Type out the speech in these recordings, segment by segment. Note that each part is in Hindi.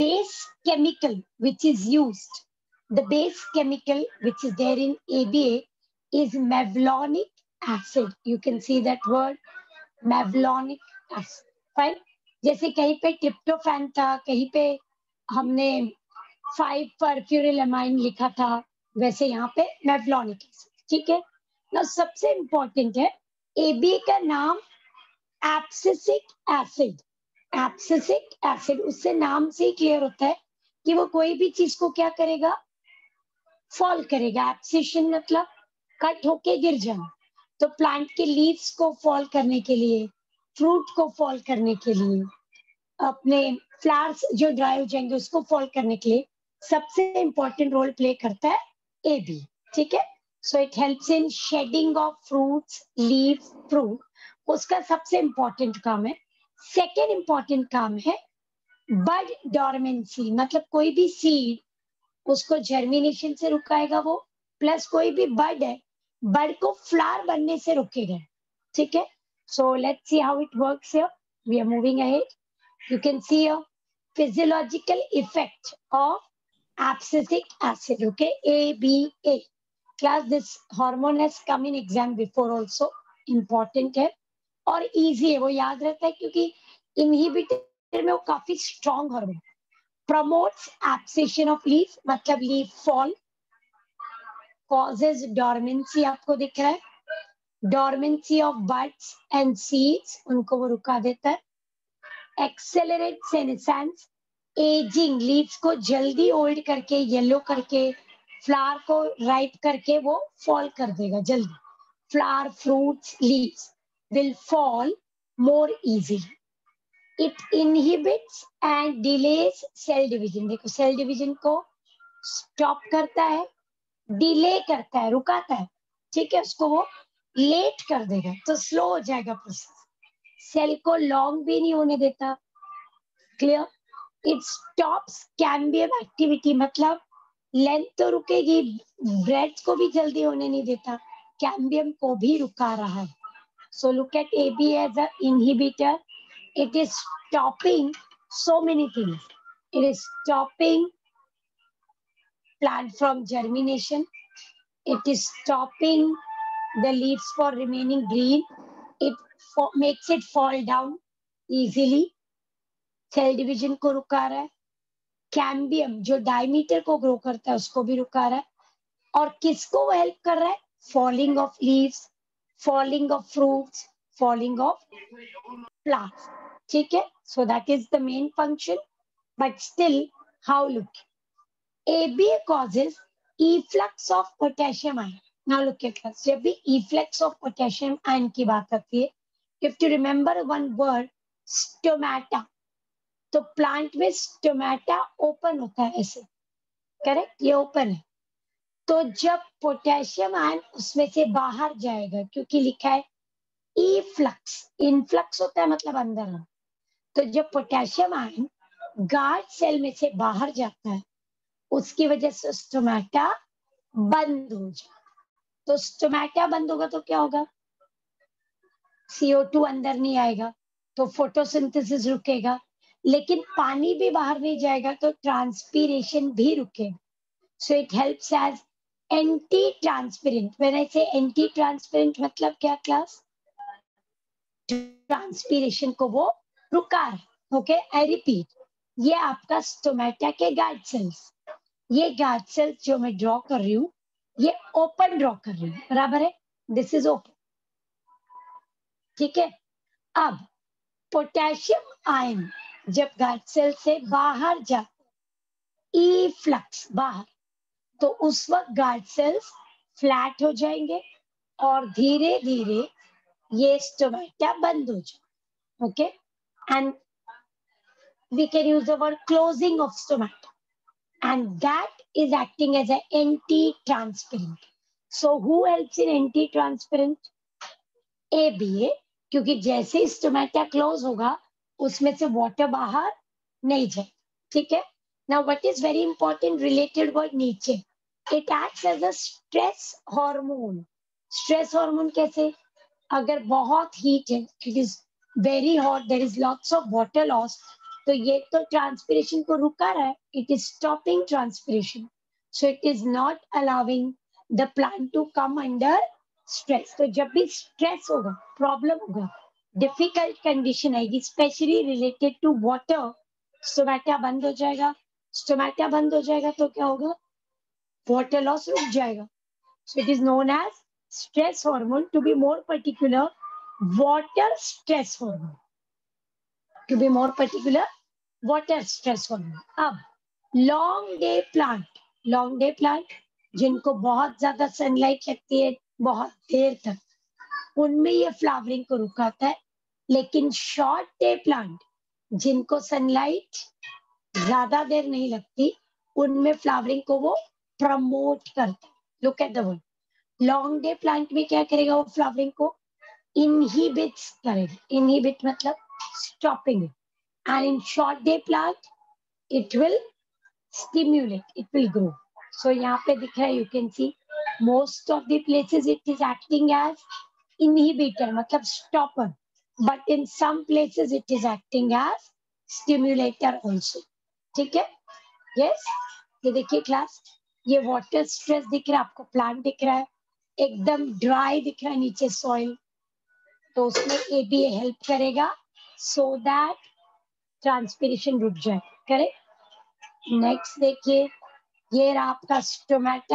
base chemical which is used, the base chemical which is there in ABA is mevalonic acid. You can see that word, mevalonic acid. Fine. जैसे कहीं पे ट्रिप्टोफैन था, कहीं पे हमने 5 परफ्यूरिलामाइन लिखा था, वैसे यहाँ पे मेवलॉनिक एसिड. ठीक है ना. सबसे इंपॉर्टेंट है एबीए का नाम एब्सिसिक एसिड. एब्सिसिक एसिड, उससे नाम से ही क्लियर होता है कि वो कोई भी चीज को क्या करेगा, फॉल करेगा. एब्सिशन मतलब कट होके गिर जाना. तो प्लांट के लीव्स को फॉल करने के लिए, फ्रूट को फॉल करने के लिए, अपने फ्लावर्स जो ड्राई हो जाएंगे उसको फॉल करने के लिए सबसे इंपॉर्टेंट रोल प्ले करता है एबी. ठीक है. So it helps in shedding of fruits, leaves, fruit. उसका सबसे इंपॉर्टेंट काम है. सेकेंड इंपॉर्टेंट काम है बड डोरमेंसी, मतलब कोई भी सीड उसको जर्मिनेशन से रुकाएगा वो, प्लस कोई भी बड है, बड को फ्लावर बनने से रुकेगा. ठीक है. So let's see how it works here. We are moving ahead. You can see a physiological effect of abscisic acid. Okay, ABA. Class, this hormone has come in exam before also. Important है और easy है, वो याद रहता है क्योंकि inhibitor में वो काफी strong hormone. Promotes abscission of leaf, मतलब leaf fall. Causes dormancy, आपको दिख रहा है. Dormancy of buds and seeds, उनको वो रुका देता है. एक्सेलरेट सेनेसेंस, एजिंग, लीव्स को जल्दी ओल्ड करके, येलो करके, फ्लावर को राइप करके वो फॉल कर देगा जल्दी. Flower, fruits, leaves will fall more easily. It inhibits and delays cell division. देखो सेल डिवीजन को स्टॉप करता है, डिले करता है, रुकाता है. ठीक है. उसको वो लेट कर देगा तो स्लो हो जाएगा प्रोसेस. सेल को लॉन्ग भी नहीं होने देता. Clear. It stops cambium activity, मतलब लेंथ तो रुकेगी, ब्रेड्थ को भी जल्दी होने नहीं देता, कैम्बियम को भी रुका रहा है. So look at AB as a inhibitor. It is stopping so many things. It is stopping plant from germination. It is stopping the leaves for remaining green. It makes it fall down easily. Cell division को रुका रहा है. कैम्बियम जो डायमीटर को ग्रो करता है उसको भी रुका रहा है. और किसको वो हेल्प कर रहा है? Falling of leaves, falling of fruits, falling of plants. ठीक है. So that is the main function. But still how look, ABA causes efflux of potassium ion. Now look at this. जब भी इफ्लक्स ऑफ पोटेशियम आयन की बात आती है, if to remember one word, stomata. तो प्लांट में स्टोमेटा ओपन होता है ऐसे. करेक्ट. ये ओपन है. तो जब पोटेशियम आयन उसमें से बाहर जाएगा, क्योंकि लिखा है इफ्लक्स, इनफ्लक्स होता है मतलब अंदर है. तो जब पोटेशियम आयन गार्ड सेल में से बाहर जाता है, उसकी वजह से स्टोमेटा बंद हो जाए. तो स्टोमेटा बंद होगा तो क्या होगा? CO2 अंदर नहीं आएगा तो फोटोसिंथेसिस रुकेगा. लेकिन पानी भी बाहर नहीं जाएगा तो ट्रांसपीरेशन भी रुकेगा. So it helps as anti transparent. When I say anti transparent मतलब क्या क्लास? ट्रांसपीरेशन को वो रुका है. Okay, I repeat. ये आपका स्टोमेटा के गार्ड सेल्स, ये गार्ड सेल्स जो मैं ड्रॉ कर रही हूँ, ये ओपन ड्रॉ कर रही हूँ. बराबर है. This is open. ठीक है. अब पोटेशियम आयन जब गार्ड सेल से बाहर जाता, इफ्लक्स बाहर, तो उस वक्त गार्ड सेल्स फ्लैट हो जाएंगे और धीरे धीरे ये स्टोमेटा बंद हो जाए. Okay. And we can use the word closing of stomata, and that is acting as a anti transparent. So who helps in anti transparent? ABA. क्योंकि जैसे ही स्टोमेटा क्लोज होगा उसमें से वाटर बाहर नहीं जाए. ठीक है. Now what is very important related word नीचे, it acts as a stress hormone. Stress hormone कैसे? अगर बहुत हीट है, it is very hot, there is lots of water loss, तो ये तो ट्रांसपिरेशन को रुका रहा है, it is stopping transpiration, so it is not allowing the plant to come under stress. तो जब भी स्ट्रेस होगा, प्रॉब्लम होगा, डिफिकल्ट कंडीशन आएगी, specially related to water, stomata बंद हो जाएगा। स्टोमेटा बंद हो जाएगा तो क्या होगा, वाटर लॉस रुक जाएगा। So it is known as stress hormone, to be more particular water stress hormone, to be more particular water stress hormone. अब long day plant, long day plant जिनको बहुत ज्यादा सनलाइट लगती है बहुत देर तक, उनमें ये फ्लावरिंग को रुकाता है। लेकिन शॉर्ट डे प्लांट जिनको सनलाइट ज्यादा देर नहीं लगती, उनमें फ्लावरिंग को वो प्रमोट करता है। Look at the word, long day plant में क्या करेगा, वो फ्लावरिंग को इनहिबिट्स करेगा। इनहिबिट मतलब stopping, and in short day plant it will stimulate, it will grow. So यहाँ पे दिख रहा है, you can see most of the places it is acting as inhibitor, मतलब stopper, but in some places it is acting as stimulator also. ठीक है, yes, ये देखिए क्लास, ये वाटर स्ट्रेस दिख रहा है आपको, प्लांट दिख रहा है एकदम ड्राई दिख रहा है नीचे सॉइल, तो उसमें एबीए हेल्प करेगा सो दैट ट्रांसपिरेशन रुक जाए। करेक्ट। नेक्स्ट देखिए, ये रहा आपका स्टोमेटा,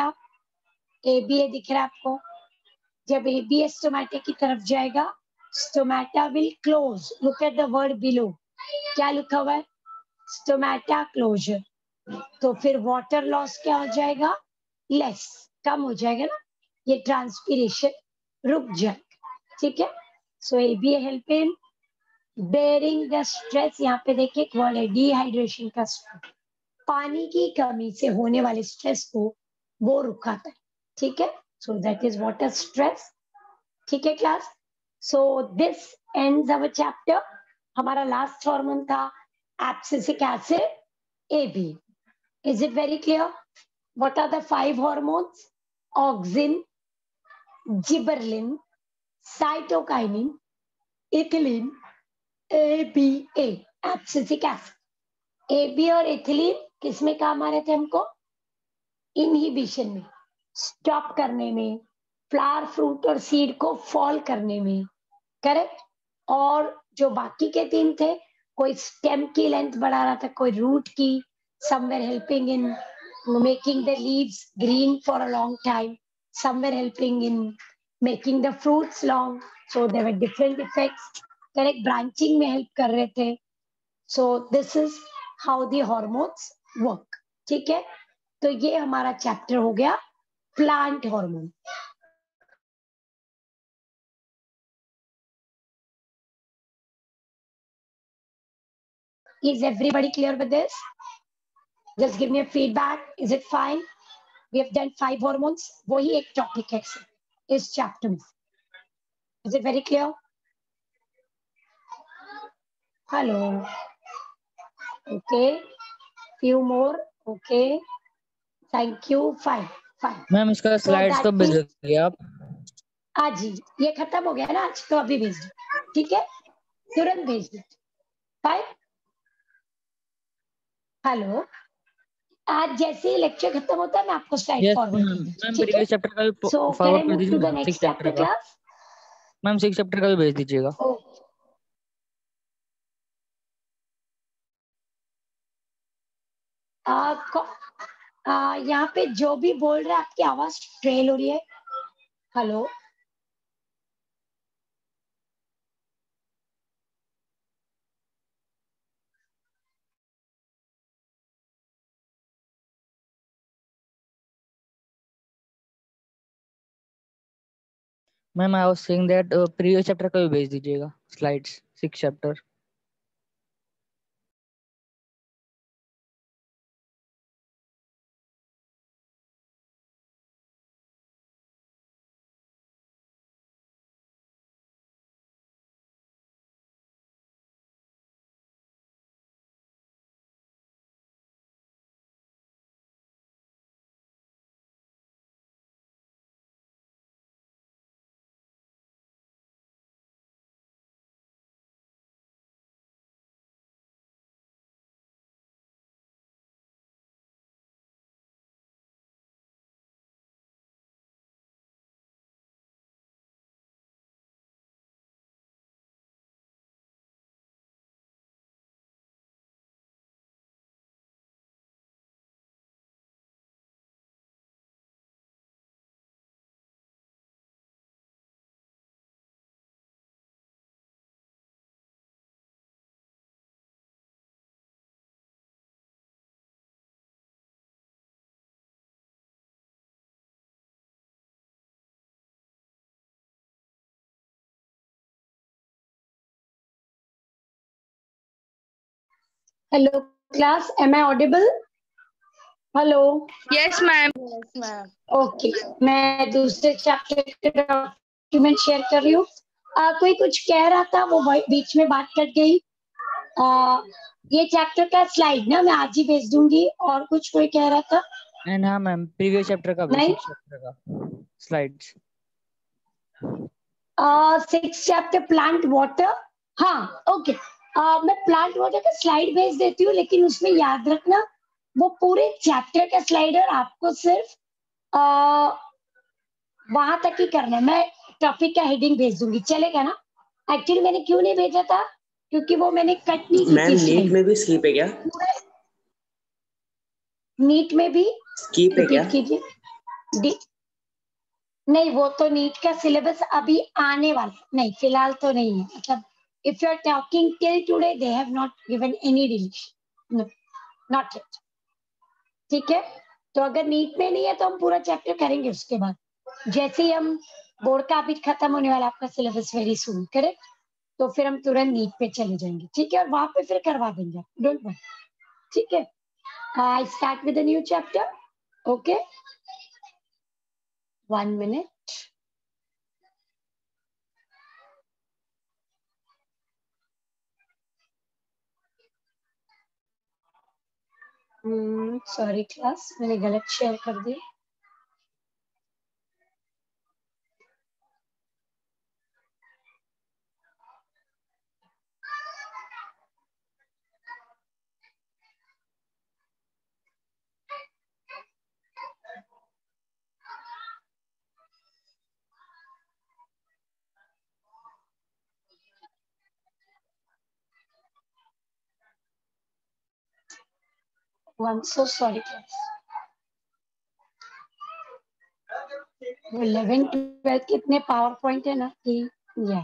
एबीए दिख रहा है आपको। जब एबीए स्टोमेटा की तरफ जाएगा, stomata will close. Look at the word below, क्या लिखा हुआ है, स्टोमेटा क्लोजर। तो फिर वाटर लॉस क्या हो जाएगा, लेस, कम हो जाएगा ना, ये ट्रांसपिरेशन रुक जाएगा। ठीक है, so ABA help in bearing the stress. यहाँ पे देखिए एक वर्ड है डिहाइड्रेशन का स्ट्रेस, पानी की कमी से होने वाले स्ट्रेस को वो रुकाता है। ठीक है, so that is water stress. ठीक है class, so this ends our chapter. हमारा लास्ट हार्मोन था abscisic acid AB. Is it very clear? What are the 5 hormones? Auxin, gibberellin, cytokinin, ethylene, ABA, abscisic acid. AB और इथिलीन किसमें काम आ रहे थे हमको, इनहिबिशन में, स्टॉप करने में, फ्लावर फ्रूट और सीड को फॉल करने में। करेक्ट। और जो बाकी के 3 थे, कोई स्टेम की लेंथ बढ़ा रहा था, कोई रूट की, somewhere helping in making the leaves green for a long time, somewhere helping in making the fruits long, so there were different effects। Correct, branching में हेल्प कर रहे थे। So this is how the hormones work. ठीक है, तो ये हमारा चैप्टर हो गया plant hormone. Is everybody clear with this? Just give me a feedback. Is it fine? We have done 5 hormones. वही एक टॉपिक है इस चैप्टर में। Is it very clear? Hello. Okay. Few more. Okay. Thank you. Fine. Fine. Ma'am इसका So स्लाइड्स that कब means भेजोगे आप? आज ही ये खत्म हो गया ना आज, तो अभी भेज दो। ठीक है, तुरंत भेज दो। फाइन। हेलो, आज जैसे ही लेक्चर खत्म होता है मैं आपको स्लाइड यस फॉरवर्ड कर मैम, देती हूँ। मैम ठीक है, प्रीवियस चैप्टर का भी सो कैन आई फॉरवर्ड कर मूव टू द दीजिएगा, 6 नेक्स्ट चैप्टर चैप्टर का। क्लास? मैम 6 चैप्टर का भी भेज दीजिएगा। यहाँ पे जो भी बोल रहे हैं आपकी आवाज ट्रेल हो रही है। Hello, ma'am I was saying that previous chapter का भी भेज दीजिएगा slides, 6 chapter. Hello class, am I audible? Hello. Yes, ma'am. Yes, ma'am. Okay, मैं दूसरे चैप्टर के डॉक्यूमेंट शेयर कर रही हूँ। कोई कुछ कह रहा था, वो बीच में बात कट गई। ये चैप्टर का स्लाइड ना मैं आज ही भेज दूंगी। और कुछ कोई कह रहा था? एंड हाँ मैम, प्रीवियस चैप्टर का भी, नहीं? 6 चैप्टर का स्लाइड्स। 6 chapter plant water. हाँ ओके, मैं प्लांट वाटर का स्लाइड भेज देती हूँ, लेकिन उसमें याद रखना वो पूरे चैप्टर का स्लाइड और आपको सिर्फ वहां तक ही करना है। मैं टॉपिक का हेडिंग भेज दूंगी, चलेगा ना? एक्चुअली मैंने क्यों नहीं भेजा था, क्योंकि वो मैंने कट नहीं की मैम थी नीट slide। में भी स्किप है क्या? नीट में भी स्किप है क्या? रिपीट कीजिए। नहीं, वो तो नीट का सिलेबस अभी आने वाला नहीं, फिलहाल तो नहीं है। मतलब if you are talking till today they have not given any deletion, not yet. ठीक है, तो अगर नीट में नहीं है तो हम पूरा चैप्टर करेंगे उसके बाद, जैसे ही हम बोर्ड का अभी खत्म होने वाला आपका सिलेबस वेरी सून, करेक्ट? तो फिर हम तुरंत नीट पे चले जाएंगे, ठीक है? और वहां पे फिर करवा देंगे, डोंट वरी, ठीक है? I start with new chapter, okay? 1 minute. Sorry class, मैंने गलत शेयर कर दिया। I'm so sorry class. 11 12 कितने पावर पॉइंट है ना कि या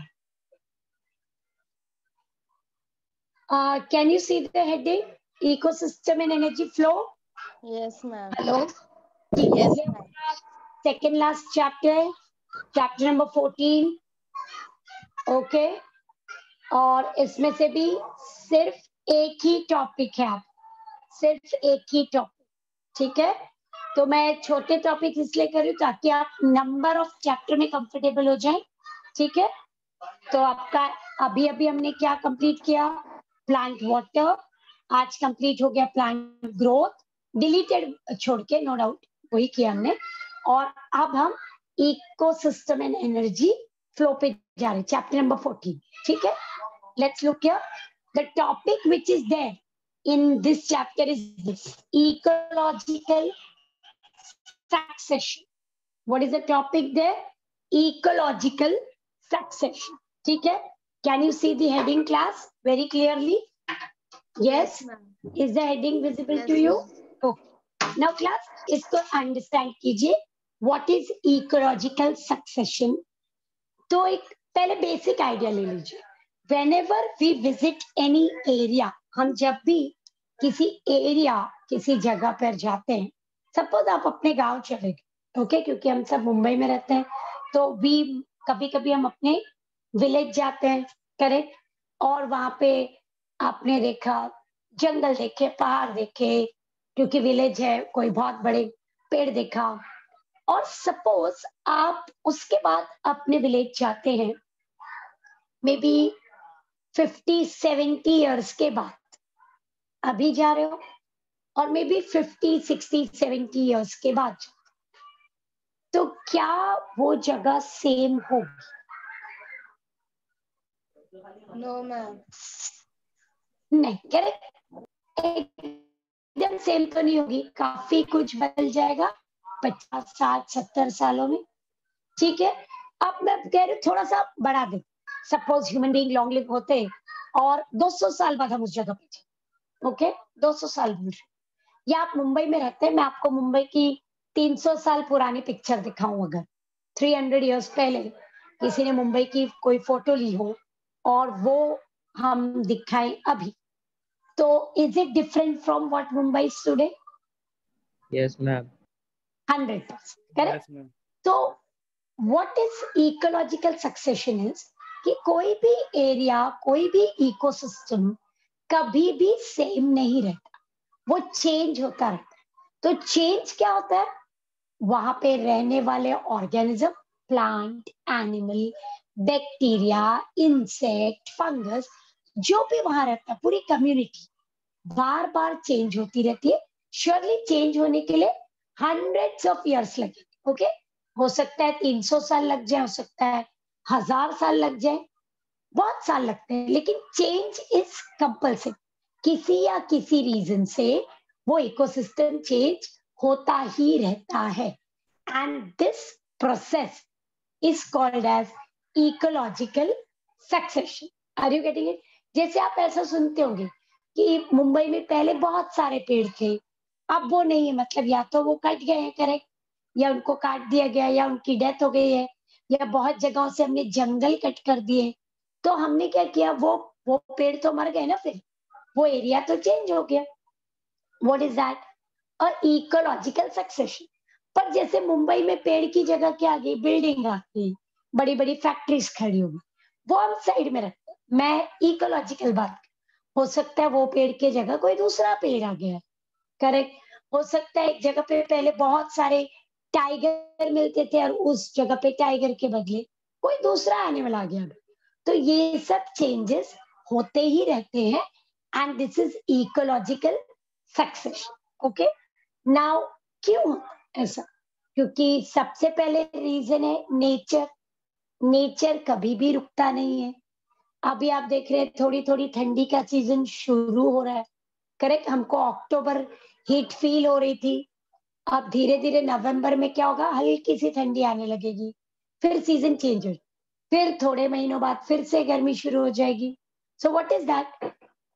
can you see the heading ecosystem and energy flow? Yes, ma'am. हेलो, Yes, ma'am. Second last chapter, chapter number 14, okay? और इसमें से भी सिर्फ एक ही टॉपिक है, आप सिर्फ एक ही टॉपिक, ठीक है? तो मैं छोटे टॉपिक इसलिए कर रही हूँ ताकि आप नंबर ऑफ चैप्टर में कंफर्टेबल हो जाए, ठीक है? तो आपका अभी अभी हमने क्या कंप्लीट किया? Plant water. आज कंप्लीट हो गया प्लांट ग्रोथ, डिलीटेड छोड़ के, नो डाउट वही किया हमने। और अब हम इकोसिस्टम एंड एनर्जी फ्लो पे जा रहे हैं, चैप्टर नंबर 14, ठीक है? Let's look here, the topic which is there in this chapter is this: ecological succession. What is the topic there? Ecological succession. ठीक है? Can you see the heading class very clearly? Yes. ma'am. Is the heading visible Yes, to you? ma'am. Okay. Now class, इसको understand कीजिए. What is ecological succession? तो एक पहले बेसिक आइडिया ले लीजिए। Whenever we visit any area, हम जब भी किसी एरिया, किसी जगह पर जाते हैं, सपोज आप अपने गांव चले गए, ओके? क्योंकि हम सब मुंबई में रहते हैं, तो भी कभी कभी हम अपने विलेज जाते हैं, करेक्ट? और वहां पे आपने देखा जंगल देखे, पहाड़ देखे, क्योंकि विलेज है, कोई बहुत बड़े पेड़ देखा। और सपोज आप उसके बाद अपने विलेज जाते हैं, मे बी 50-70 इयर्स के बाद अभी जा रहे हो, और मे बी 50-60-70 इयर्स के बाद, तो क्या वो जगह सेम होगी? No, ma'am. नहीं, करेक्ट? एकदम सेम तो नहीं होगी, काफी कुछ बदल जाएगा 50-60-70 सालों में, ठीक है? अब मैं कह रही हूँ थोड़ा सा बढ़ा दे, suppose human being long live होते और 200 साल बाद हम उस जगह पे थे, ओके? 200 साल बोल रहे, या आप मुंबई में रहते हैं, मैं आपको मुंबई की 300 साल पुरानी पिक्चर दिखाऊं, अगर 300 इयर्स पहले किसी ने मुंबई की कोई फोटो ली हो और वो हम दिखाएं अभी, तो is it different from what Mumbai is today? Yes ma'am. 100%, correct? तो what is ecological succession is कि कोई भी एरिया, कोई भी इकोसिस्टम कभी भी सेम नहीं रहता, वो चेंज होता रहता है। तो चेंज क्या होता है? वहां पे रहने वाले organism, plant, animal, bacteria, insect, fungus, जो भी वहां रहता है, पूरी कम्युनिटी बार बार चेंज होती रहती है। श्योरली चेंज होने के लिए हंड्रेड्स ऑफ इयर्स लगेंगे। ओके, हो सकता है 300 साल लग जाए, हो सकता है 1000 साल लग जाए, बहुत साल लगते हैं, लेकिन चेंज इज कंपल्सरी। किसी या किसी रीजन से वो इकोसिस्टम चेंज होता ही रहता है, and this process is called as ecological succession. Are you getting it? जैसे आप ऐसा सुनते होंगे कि मुंबई में पहले बहुत सारे पेड़ थे, अब वो नहीं है, मतलब या तो वो कट गए हैं, करेक्ट, या उनको काट दिया गया, या उनकी डेथ हो गई है, या बहुत जगहों से हमने जंगल कट कर दिए। तो हमने क्या किया, वो पेड़ तो मर गए ना, फिर वो एरिया तो चेंज हो गया। What is that? और इकोलॉजिकल सक्सेशन। पर जैसे मुंबई में पेड़ की जगह क्या आ गई, बिल्डिंग आ गई, बड़ी बड़ी फैक्ट्रीज खड़ी हो गई, वो हम साइड में रखते हैं। मैं इकोलॉजिकल बात, हो सकता है वो पेड़ की जगह कोई दूसरा पेड़ आ गया, करेक्ट। हो सकता है एक जगह पे पहले बहुत सारे टाइगर मिलते थे, और उस जगह पे टाइगर के बदले कोई दूसरा एनिमल आ गया। तो ये सब चेंजेस होते ही रहते हैं, and this is ecological succession. Okay, now क्यों ऐसा? क्योंकि सबसे पहले रीजन है नेचर। नेचर कभी भी रुकता नहीं है। अभी आप देख रहे हैं थोड़ी थोड़ी ठंडी का सीजन शुरू हो रहा है, करेक्ट। हमको अक्टूबर हीट फील हो रही थी, अब धीरे धीरे नवंबर में क्या होगा, हल्की सी ठंडी आने लगेगी, फिर सीजन चेंज हो, फिर थोड़े महीनों बाद फिर से गर्मी शुरू हो जाएगी। So what is that?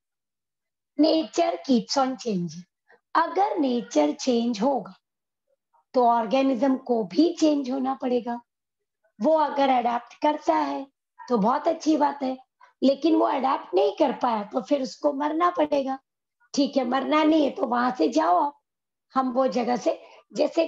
Nature keeps on changing. अगर नेचर चेंज होगा तो ऑर्गेनिज्म को भी चेंज होना पड़ेगा। वो अगर अडेप्ट करता है तो बहुत अच्छी बात है, लेकिन वो अडेप्ट नहीं कर पाया तो फिर उसको मरना पड़ेगा। ठीक है, मरना नहीं है तो वहां से जाओ आप। हम वो जगह से, जैसे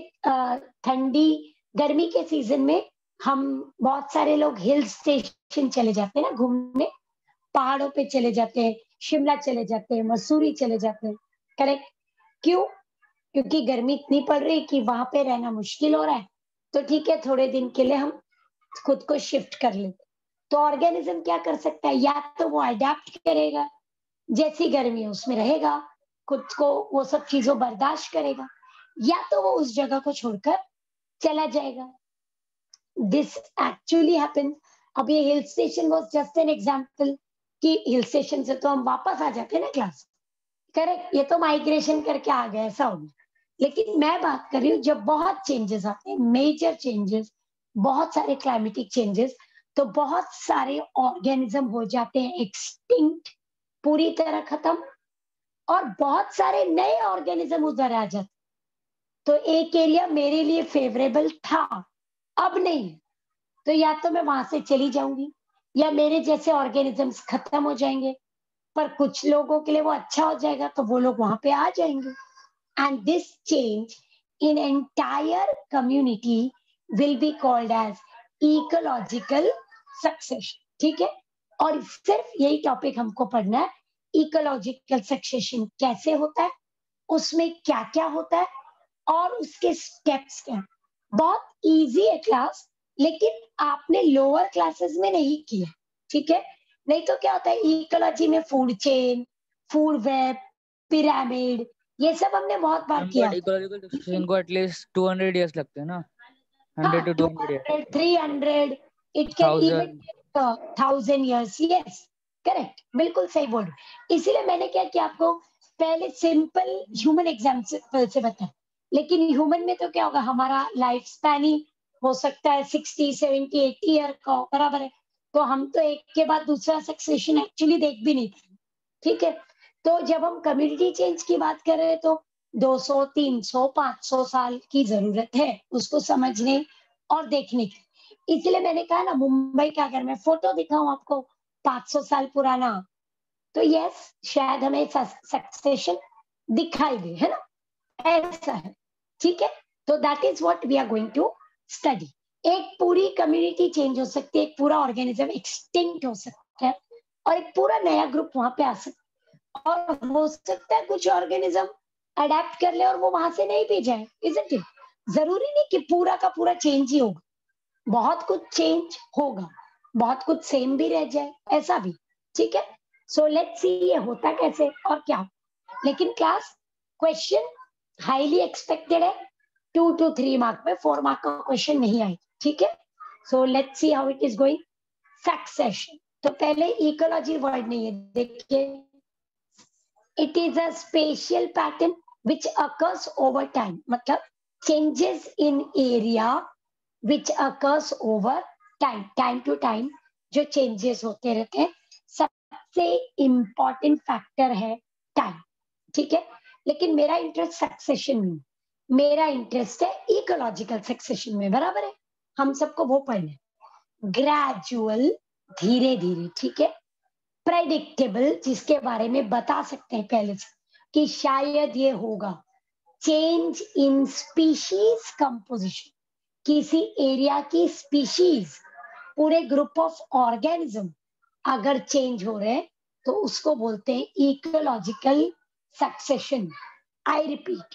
ठंडी गर्मी के सीजन में हम बहुत सारे लोग हिल स्टेशन चले जाते हैं ना घूमने, पहाड़ों पे चले जाते हैं, शिमला चले जाते हैं, मसूरी चले जाते हैं, करेक्ट। क्यों? क्योंकि गर्मी इतनी पड़ रही है कि वहां पे रहना मुश्किल हो रहा है। तो ठीक है, थोड़े दिन के लिए हम खुद को शिफ्ट कर लेते। तो ऑर्गेनिज्म क्या कर सकता है, या तो वो अडेप्ट करेगा, जैसी गर्मी है उसमें रहेगा, खुद को वो सब चीजों बर्दाश्त करेगा, या तो वो उस जगह को छोड़कर चला जाएगा। This actually happens. अब ये hill station was just an example कि हिल स्टेशन से तो हम वापस आ जाते हैं ना क्लास, करेक्ट। ये तो माइग्रेशन करके आ गए, ऐसा हो गया। लेकिन मैं बात कर रही हूँ जब बहुत चेंजेस आते हैं, मेजर चेंजेस, बहुत सारे क्लाइमेटिक चेंजेस, तो बहुत सारे ऑर्गेनिज्म हो जाते हैं एक्सटिंक्ट, पूरी तरह खत्म, और बहुत सारे नए ऑर्गेनिज्म उधर आ जाते। तो एक एरिया मेरे लिए फेवरेबल था, अब नहीं, तो या तो मैं वहां से चली जाऊंगी, या मेरे जैसे ऑर्गेनिजम्स खत्म हो जाएंगे। पर कुछ लोगों के लिए वो अच्छा हो जाएगा, तो वो लोग वहां पे आ जाएंगे, and this change in entire community will be called as ecological succession. ठीक है, और सिर्फ यही टॉपिक हमको पढ़ना है, इकोलॉजिकल सक्सेशन कैसे होता है, उसमें क्या क्या होता है, और उसके स्टेप्स क्या हैं। बहुत इजी है क्लास, लेकिन आपने लोअर क्लासेस में नहीं किया, ठीक है। नहीं तो क्या होता है, इकोलॉजी में food chain, food web, pyramid, ये सब हमने बहुत बार किया बट होता इकोलॉजिकल है। सक्सेशन लेकिन को एटलीस्ट 200 ईयर्स लगते हैं ना, हाँ, 100 to 200 years, 200, 300, it can even 1000। 1000 years, yes, correct, बिल्कुल सही बोल रहे हो। इसीलिए मैंने क्या किया, आपको पहले सिंपल ह्यूमन एग्जाम्पल से बताया। लेकिन ह्यूमन में तो क्या होगा, हमारा लाइफ स्पैन ही हो सकता है 60, 70, 80 ईयर का हो, बराबर है। तो हम तो एक के बाद दूसरा सक्सेशन एक्चुअली देख भी नहीं पाए, ठीक है। तो जब हम कम्युनिटी चेंज की बात कर रहे हैं तो 200, 300, 500 साल की जरूरत है उसको समझने और देखने की। इसलिए मैंने कहा ना, मुंबई का अगर मैं फोटो दिखाऊं आपको 500 साल पुराना, तो यस, शायद हमें सक्सेशन दिखाई दे, है ना, ऐसा है, ठीक है। तो that is what we are going to study. एक पूरी कम्युनिटी चेंज हो सकती है, एक पूरा ऑर्गेनिज्म एक्सटिंक्ट हो सकता है, और एक पूरा नया ग्रुप वहां पे आ सकता है। और हो सकता है कुछ ऑर्गेनिज्म अडेप्ट कर ले और वो वहां से नहीं भी जाए, इजंट इट? जरूरी नहीं कि पूरा का पूरा चेंज ही होगा, बहुत कुछ चेंज होगा, बहुत कुछ सेम भी रह जाए, ऐसा भी। ठीक है, सो लेट्स सी ये होता कैसे और क्या। लेकिन क्लास क्वेश्चन हाईली एक्सपेक्टेड है, 2 to 3 मार्क में, 4 मार्क का क्वेश्चन नहीं आएगा। ठीक है, so let's see how it is going. Succession, तो पहले इकोलॉजी वर्ड नहीं है, देखिए, it is a spatial pattern which occurs over time, मतलब changes in area which occurs over time, time to time जो चेंजेस होते रहते हैं। सबसे इंपॉर्टेंट फैक्टर है टाइम। ठीक है, लेकिन मेरा इंटरेस्ट सक्सेशन में, मेरा इंटरेस्ट है इकोलॉजिकल सक्सेशन में, बराबर है, हम सबको वो पढ़ना है। ग्रेजुअल, धीरे धीरे, ठीक है। प्रेडिक्टेबल, जिसके बारे में बता सकते हैं पहले से कि शायद ये होगा। चेंज इन स्पीशीज कंपोजिशन, किसी एरिया की स्पीशीज, पूरे ग्रुप ऑफ ऑर्गेनिज्म अगर चेंज हो रहे हैं तो उसको बोलते हैं ecological succession. I repeat,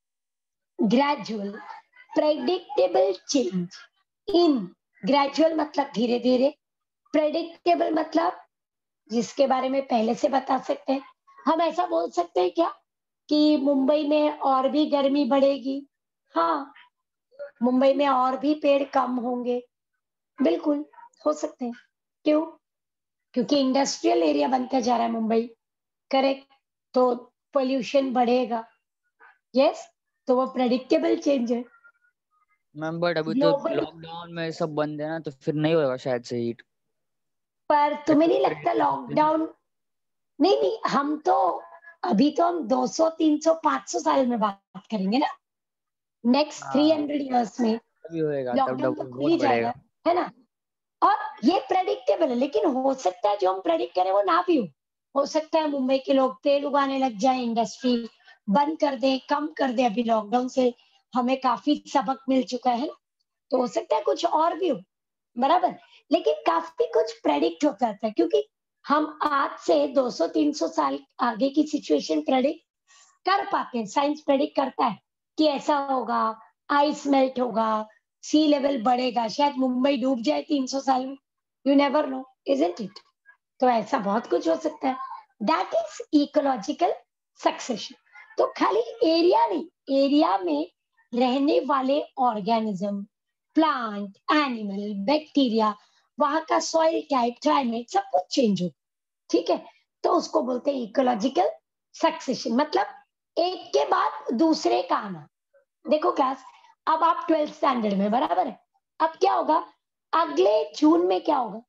gradual predictable change in, gradual मतलब धीरे धीरे, प्रेडिक्टेबल मतलब जिसके बारे में पहले से बता सकते हैं। हम ऐसा बोल सकते हैं क्या कि मुंबई में और भी गर्मी बढ़ेगी? हाँ, मुंबई में और भी पेड़ कम होंगे, बिल्कुल हो सकते हैं। क्यों? क्योंकि इंडस्ट्रियल एरिया बनता जा रहा है मुंबई, करेक्ट, तो पोल्यूशन बढ़ेगा। यस, तो वो प्रेडिक्टेबल चेंज है। मैम बट अभी तो ग्लोबल, लॉकडाउन में सब बंद है ना, तो फिर नहीं होगा शायद से हीट। पर तुम्हें नहीं प्रेडिक्ट लगता कर सकते हैं। लॉकडाउन, नहीं नहीं, हम तो अभी तो हम 200 300 500 साल में बात करेंगे ना, नेक्स्ट हाँ 300 इयर्स में तभी होएगा, तब लॉकडाउन तो खुल बहुत ही बढ़ेगा। जाएगा, है ना। और ये प्रेडिक्टेबल है, लेकिन हो सकता है जो हम प्रेडिक्ट करें वो ना भी हो सकता है मुंबई के लोग तेल उगाने लग जाए, इंडस्ट्री बंद कर दे, कम कर दे। अभी लॉकडाउन से हमें काफी सबक मिल चुका है, तो हो सकता है कुछ और भी हो, बराबर। लेकिन काफी कुछ प्रेडिक्ट होता है, क्योंकि हम आज से 200-300 साल आगे की सिचुएशन प्रेडिक्ट कर पाते हैं। साइंस प्रेडिक्ट करता है कि ऐसा होगा, आइस मेल्ट होगा, सी लेवल बढ़ेगा, शायद मुंबई डूब जाए 300 साल में, you never know, isn't it? तो ऐसा बहुत कुछ हो सकता है, दैट इज इकोलॉजिकल सक्सेशन। तो खाली एरिया नहीं, एरिया में रहने वाले ऑर्गेनिज्म, प्लांट, एनिमल, बैक्टीरिया, वहां का सॉइल टाइप, क्लाइमेट, सब कुछ चेंज हो, ठीक है, तो उसको बोलते हैं इकोलॉजिकल सक्सेशन। मतलब एक के बाद दूसरे का आना। देखो क्लास, अब आप 12th स्टैंडर्ड में, बराबर है, अब क्या होगा, अगले जून में क्या होगा,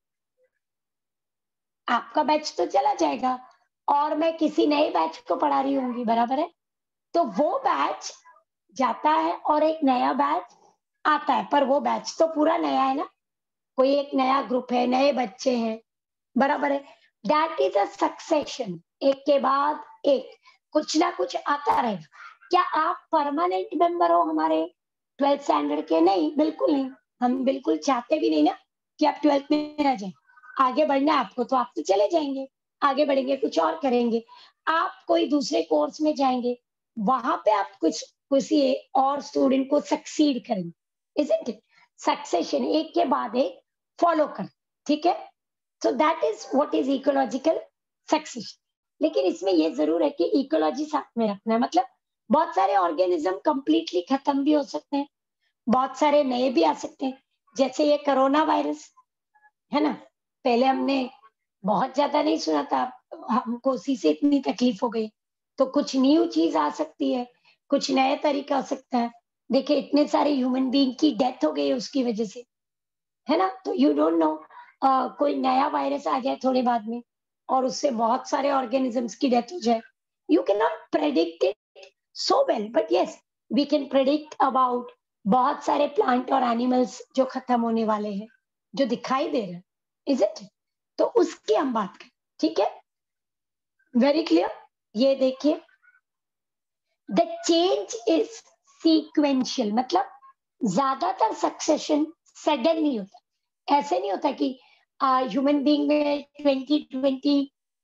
आपका बैच तो चला जाएगा और मैं किसी नए बैच को पढ़ा रही होंगी, बराबर है। तो वो बैच जाता है और एक नया बैच आता है, पर वो बैच तो पूरा नया है ना, कोई एक नया ग्रुप है, नए बच्चे हैं, बराबर है। दैट इज अ सक्सेशन, एक के बाद एक, कुछ ना कुछ आता रहेगा। क्या आप परमानेंट मेंबर हो हमारे 12th स्टैंडर्ड के? नहीं, बिल्कुल नहीं। हम बिल्कुल चाहते भी नहीं ना कि आप 12th में रह जाए। आगे बढ़ना है आपको तो आप तो चले जाएंगे, आगे बढ़ेंगे, कुछ और करेंगे, आप कोई दूसरे कोर्स में जाएंगे, वहां पे आप कुछ किसी और स्टूडेंट को सक्सीड करेंगे, इजंट इट? सक्सेशन, एक के बाद एक फॉलो कर, ठीक है। So that is what is ecological succession. लेकिन इसमें ये जरूर है कि इकोलॉजी साथ में रखना है, मतलब बहुत सारे ऑर्गेनिज्म कंप्लीटली खत्म भी हो सकते हैं, बहुत सारे नए भी आ सकते हैं, जैसे ये कोरोना वायरस है ना, पहले हमने बहुत ज्यादा नहीं सुना था, हमको उसी से इतनी तकलीफ हो गई, तो कुछ न्यू चीज आ सकती है, कुछ नया तरीका हो सकता है। देखिए इतने सारे ह्यूमन बीइंग की डेथ हो गई उसकी वजह से, है ना, तो यू डोंट नो, कोई नया वायरस आ जाए थोड़े बाद में और उससे बहुत सारे ऑर्गेनिजम्स की डेथ हो जाए, you can not predict it so well, but yes we can predict about बहुत सारे प्लांट और एनिमल्स जो खत्म होने वाले हैं, जो दिखाई दे रहे हैं, इज इट? तो उसकी हम बात करें, ठीक है, वेरी क्लियर। ये देखिए, द चेंज इज सीक्वेंशियल, मतलब ज्यादातर सक्सेशन सडन नहीं होता, ऐसे नहीं होता कि ह्यूमन बीइंग में 2020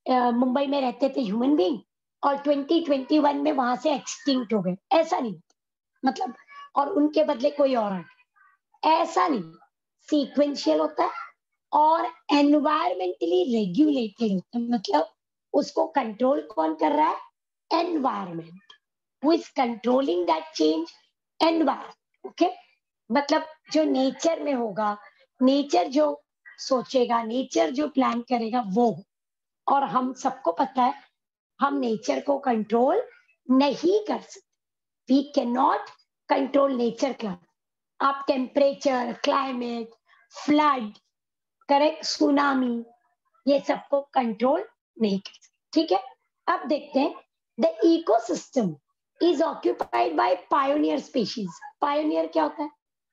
मुंबई में रहते थे ह्यूमन बीइंग और 2021 में वहां से एक्सटिंक्ट हो गए, ऐसा नहीं, मतलब और उनके बदले कोई और आ गया, ऐसा नहीं, सीक्वेंशियल होता है और एनवायरमेंटली रेगुलेटेड होता है, मतलब उसको कंट्रोल कौन कर रहा है? Environment, who is controlling that change? Environment. Okay, मतलब जो नेचर में होगा, नेचर जो सोचेगा, नेचर जो प्लान करेगा वो, और हम सबको पता है हम नेचर को कंट्रोल नहीं कर सकते, we can not control nature का। आप temperature, climate, flood, correct, tsunami, ये सबको कंट्रोल नहीं कर सकते, ठीक है। अब देखते हैं, the ecosystem is occupied by pioneer species. Pioneer क्या होता है?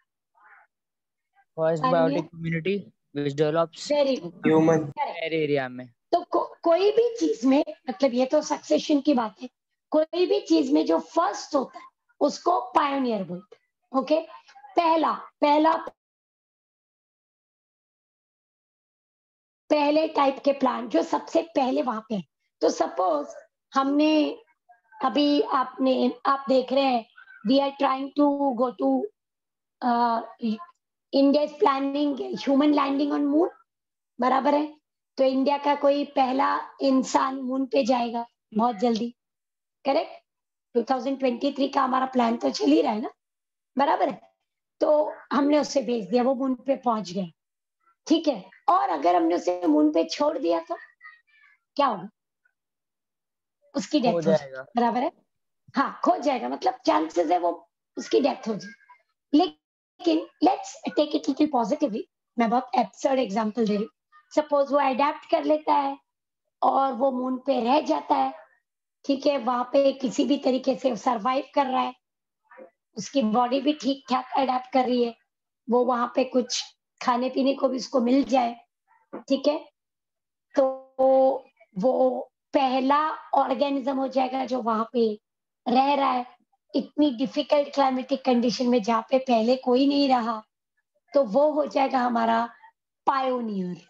First pioneer, biotic community which develops very human. Air area में। तो कोई भी चीज में, मतलब ये तो सक्सेशन की बात है, कोई भी चीज में जो फर्स्ट होता है उसको पायोनियर बोलते हैं। ओके, पहला पहला पहले टाइप के प्लांट जो सबसे पहले वहां पे है। तो सपोज हमने अभी आप देख रहे हैं, we are trying to go to India is planning human landing on moon, बराबर है। तो इंडिया का कोई पहला इंसान मून पे जाएगा बहुत जल्दी, करेक्ट। 2023 का हमारा प्लान तो चल ही रहा है ना, बराबर है। तो हमने उसे भेज दिया, वो मून पे पहुंच गया, ठीक है। और अगर हमने उसे मून पे छोड़ दिया तो क्या होगा? उसकी हो डेथ हो जाएगी, जाएगा। बराबर है। हाँ, खो जाएगा, मतलब चांसेस है वो उसकी डेथ हो जाए। लेकिन let's take it little positively, मैं बहुत एब्सर्ड एग्जांपल दे रही हूँ। सपोज वो अडेप्ट कर लेता है और वो मून पे रह जाता है, ठीक है, वहां पे किसी भी तरीके से सरवाइव कर रहा है, उसकी बॉडी भी ठीक ठाक अडेप्ट कर रही है, वो वहां पे कुछ खाने पीने को भी उसको मिल जाए, ठीक है, तो वो पहला ऑर्गेनिज्म हो जाएगा जो वहां पे रह रहा है इतनी डिफिकल्ट क्लाइमेटिक कंडीशन में जहाँ पे पहले कोई नहीं रहा, तो वो हो जाएगा हमारा पायोनियर।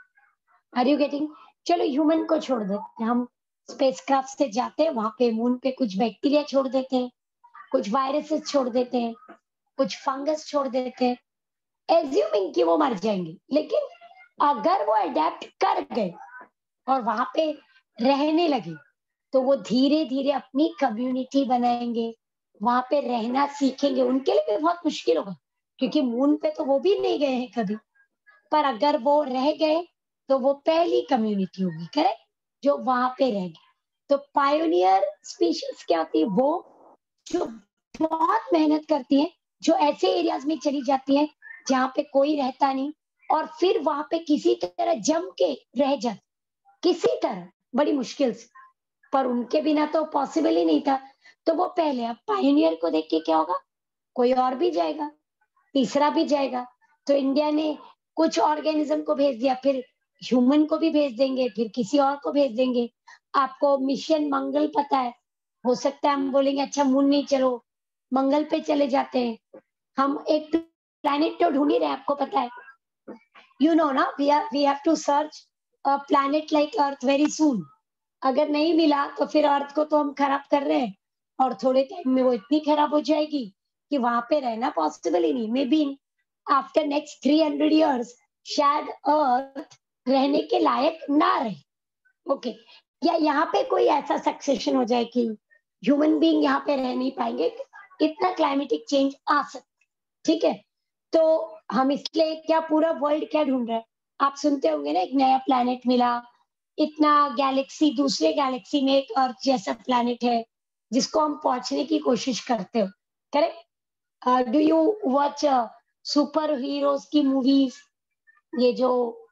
Are you getting? चलो ह्यूमन को छोड़ देते हैं, हम स्पेसक्राफ्ट से जाते हैं वहां पे, मून पे कुछ बैक्टीरिया छोड़ देते हैं, कुछ वायरसेस छोड़ देते हैं, कुछ फंगस छोड़ देते हैं, एज्यूमिंग कि वो मर जाएंगे। लेकिन अगर वो अडेप्ट कर गए और वहां पे रहने लगे, तो वो धीरे धीरे अपनी कम्युनिटी बनाएंगे, वहां पे रहना सीखेंगे। उनके लिए भी बहुत मुश्किल होगा क्योंकि मून पे तो वो भी नहीं गए हैं कभी, पर अगर वो रह गए तो वो पहली कम्युनिटी होगी, करेक्ट, जो वहां पे रह गए। तो पायोनियर स्पीशीज क्या होती है? वो जो बहुत मेहनत करती है, जो ऐसे एरियाज में चली जाती है जहाँ पे कोई रहता नहीं, और फिर वहां पे किसी तरह जम के रह जाती, किसी तरह, बड़ी मुश्किल से, पर उनके बिना तो पॉसिबल ही नहीं था। तो वो पहले, अब पायोनियर को देख के क्या होगा? कोई और भी जाएगा, तीसरा भी जाएगा। तो इंडिया ने कुछ ऑर्गेनिज्म को भेज दिया, फिर ह्यूमन को भी भेज देंगे, फिर किसी और को भेज देंगे। आपको मिशन मंगल पता है? हो सकता है हम बोलेंगे अच्छा मून नहीं, चलो मंगल पे चले जाते हैं। हम एक प्लैनेट तो ढूंढ ही रहे हैं, आपको पता है, यू नो ना, we have to search a planet like earth very soon. अगर नहीं मिला तो फिर अर्थ को तो हम खराब कर रहे हैं, और थोड़े टाइम में वो इतनी खराब हो जाएगी कि वहां पे रहना पॉसिबल ही नहीं। Maybe after next 300 years शायद अर्थ रहने के लायक ना रहे। ओके, या यहाँ पे कोई ऐसा सक्सेशन हो जाए कि ह्यूमन बीइंग यहाँ पे रह नहीं पाएंगे, इतना क्लाइमेटिक चेंज आ सकता, ठीक है। तो हम इसलिए क्या, पूरा वर्ल्ड क्या ढूंढ रहा है? आप सुनते होंगे ना, एक नया प्लैनेट मिला, इतना गैलेक्सी, दूसरे गैलेक्सी में एक अर्थ जैसा प्लैनेट है जिसको हम पहुंचने की कोशिश करते हो, correct. Do you watch superheroes की मूवीज, ये जो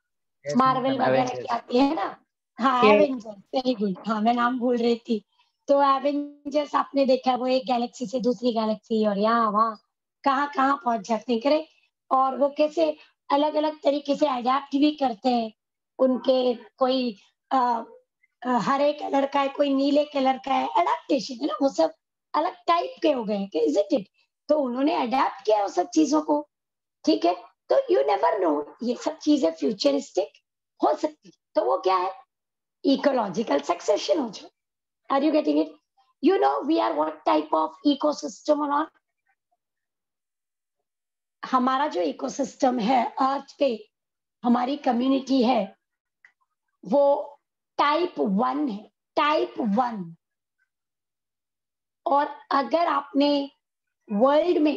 यस मार्वल मैम, वगैरह की एवेंजर्स। आती है ना? हाँ, ये एवेंजर्स, वेरी गुड, हाँ मैं नाम भूल रही थी। तो एवेंजर्स आपने देखा, वो एक गैलेक्सी से दूसरी गैलेक्सी और यहाँ वहाँ कहाँ कहाँ पहुंच जाते हैं, करे, और वो कैसे अलग अलग तरीके से अडेप्ट भी करते हैं। उनके कोई आ, हरे कलर का है, कोई नीले कलर का है, अडेप्टेशन है ना, वो सब अलग टाइप के हो गए हैं, इजंट इट? तो उन्होंने अडेप्ट किया वो सब चीजों को, ठीक है। तो यू नेवर नो, ये सब चीजें फ्यूचरिस्टिक हो सकती, तो वो क्या है, इकोलॉजिकल सक्सेशन हो जाए। Are you getting it? You know we are what type of ecosystem और नॉट? हमारा जो इकोसिस्टम है अर्थ पे, हमारी कम्युनिटी है, वो टाइप 1 है, टाइप 1। और अगर आपने वर्ल्ड में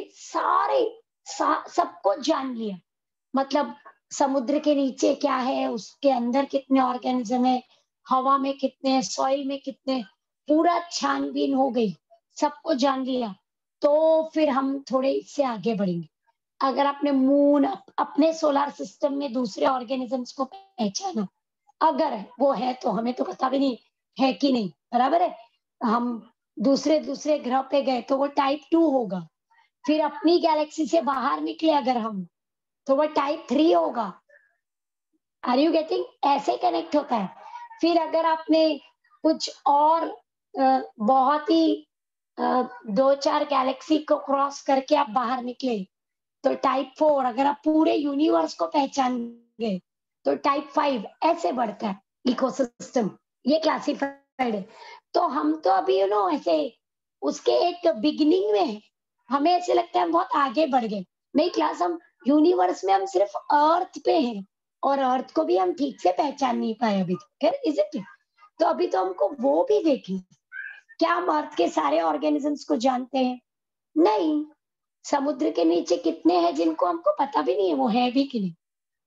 सबको जान लिया, मतलब समुद्र के नीचे क्या है, उसके अंदर कितने ऑर्गेनिज्म है, हवा में कितने, सॉइल में कितने, पूरा छानबीन हो गई, सबको जान लिया, तो फिर हम थोड़े इससे आगे बढ़ेंगे। अगर आपने मून, अपने सोलर सिस्टम में दूसरे ऑर्गेनिजम्स को पहचाना, अगर वो है तो हमें तो पता भी नहीं है कि नहीं, बराबर है, हम दूसरे दूसरे ग्रह पे गए तो वो टाइप 2 होगा। फिर अपनी गैलेक्सी से बाहर निकले अगर हम, तो वो टाइप 3 होगा। Are you getting? ऐसे कनेक्ट होता है। फिर अगर आपने कुछ और बहुत ही 2-4 गैलेक्सी को क्रॉस करके आप बाहर निकले तो टाइप 4। अगर आप पूरे यूनिवर्स को पहचान गए तो टाइप 5। ऐसे बढ़ता है इकोसिस्टम, ये क्लासिफाइड है। तो हम तो अभी ऐसे उसके एक बिगिनिंग में है। हमें ऐसे लगता है हम बहुत आगे बढ़ गए। नहीं क्लास, हम यूनिवर्स में हम सिर्फ अर्थ पे हैं और अर्थ को भी हम ठीक से पहचान नहीं पाए अभी तक। Is it? तो अभी तो हमको वो भी देखें, क्या हम अर्थ के सारे ऑर्गेनिजम्स को जानते हैं? नहीं। समुद्र के नीचे कितने हैं जिनको हमको पता भी नहीं है वो है भी कि नहीं।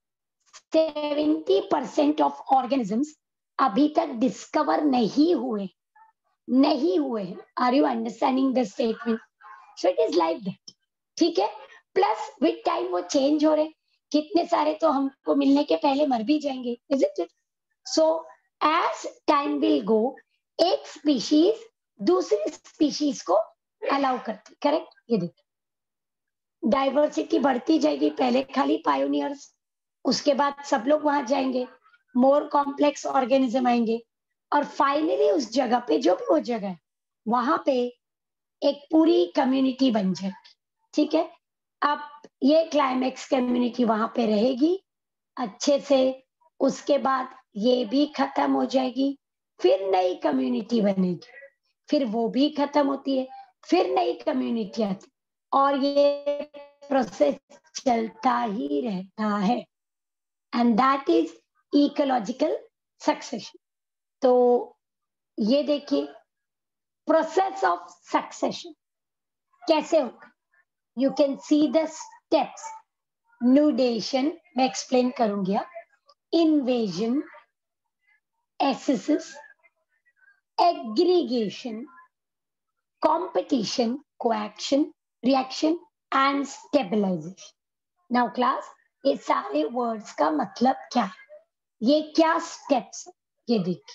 70% ऑफ ऑर्गेनिजम्स अभी तक डिस्कवर नहीं हुए, नहीं हुए। Are you understanding this statement? So it is like that, ठीक है। प्लस विद टाइम वो चेंज हो रहे, कितने सारे तो हमको मिलने के पहले मर भी जाएंगे। Is it? So as time will go, एक स्पीशीज दूसरी स्पीशीज को अलाउ करती, करेक्ट? ये देखिए, डाइवर्सिटी बढ़ती जाएगी। पहले खाली पायोनियर्स, उसके बाद सब लोग वहां जाएंगे, मोर कॉम्प्लेक्स ऑर्गेनिज्म आएंगे, और फाइनली उस जगह पे, जो भी वो जगह है, वहां पे एक पूरी कम्युनिटी बन जाएगी, ठीक है। अब ये क्लाइमेक्स कम्युनिटी वहां पे रहेगी अच्छे से, उसके बाद ये भी खत्म हो जाएगी, फिर नई कम्युनिटी बनेगी, फिर वो भी खत्म होती है, फिर नई कम्युनिटी आती, और ये प्रोसेस चलता ही रहता है, and that is ecological succession. तो ये देखिए प्रोसेस ऑफ सक्सेशन कैसे होगा। You can see the steps. Nudation मैं एक्सप्लेन करूंगी अब, invasion, ecesis, aggregation, competition, coaction, reaction and stabilization. Now class, ये सारे वर्ड्स का मतलब क्या है, ये क्या स्टेप्स है, ये देखिए,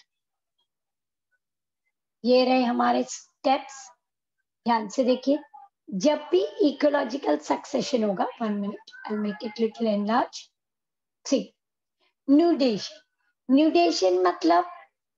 ये रहे हमारे स्टेप्स। ध्यान से देखिए, जब भी इकोलॉजिकल सक्सेशन होगा, 1 मिनट, I make it little enlarge. See, nudation, nudation मतलब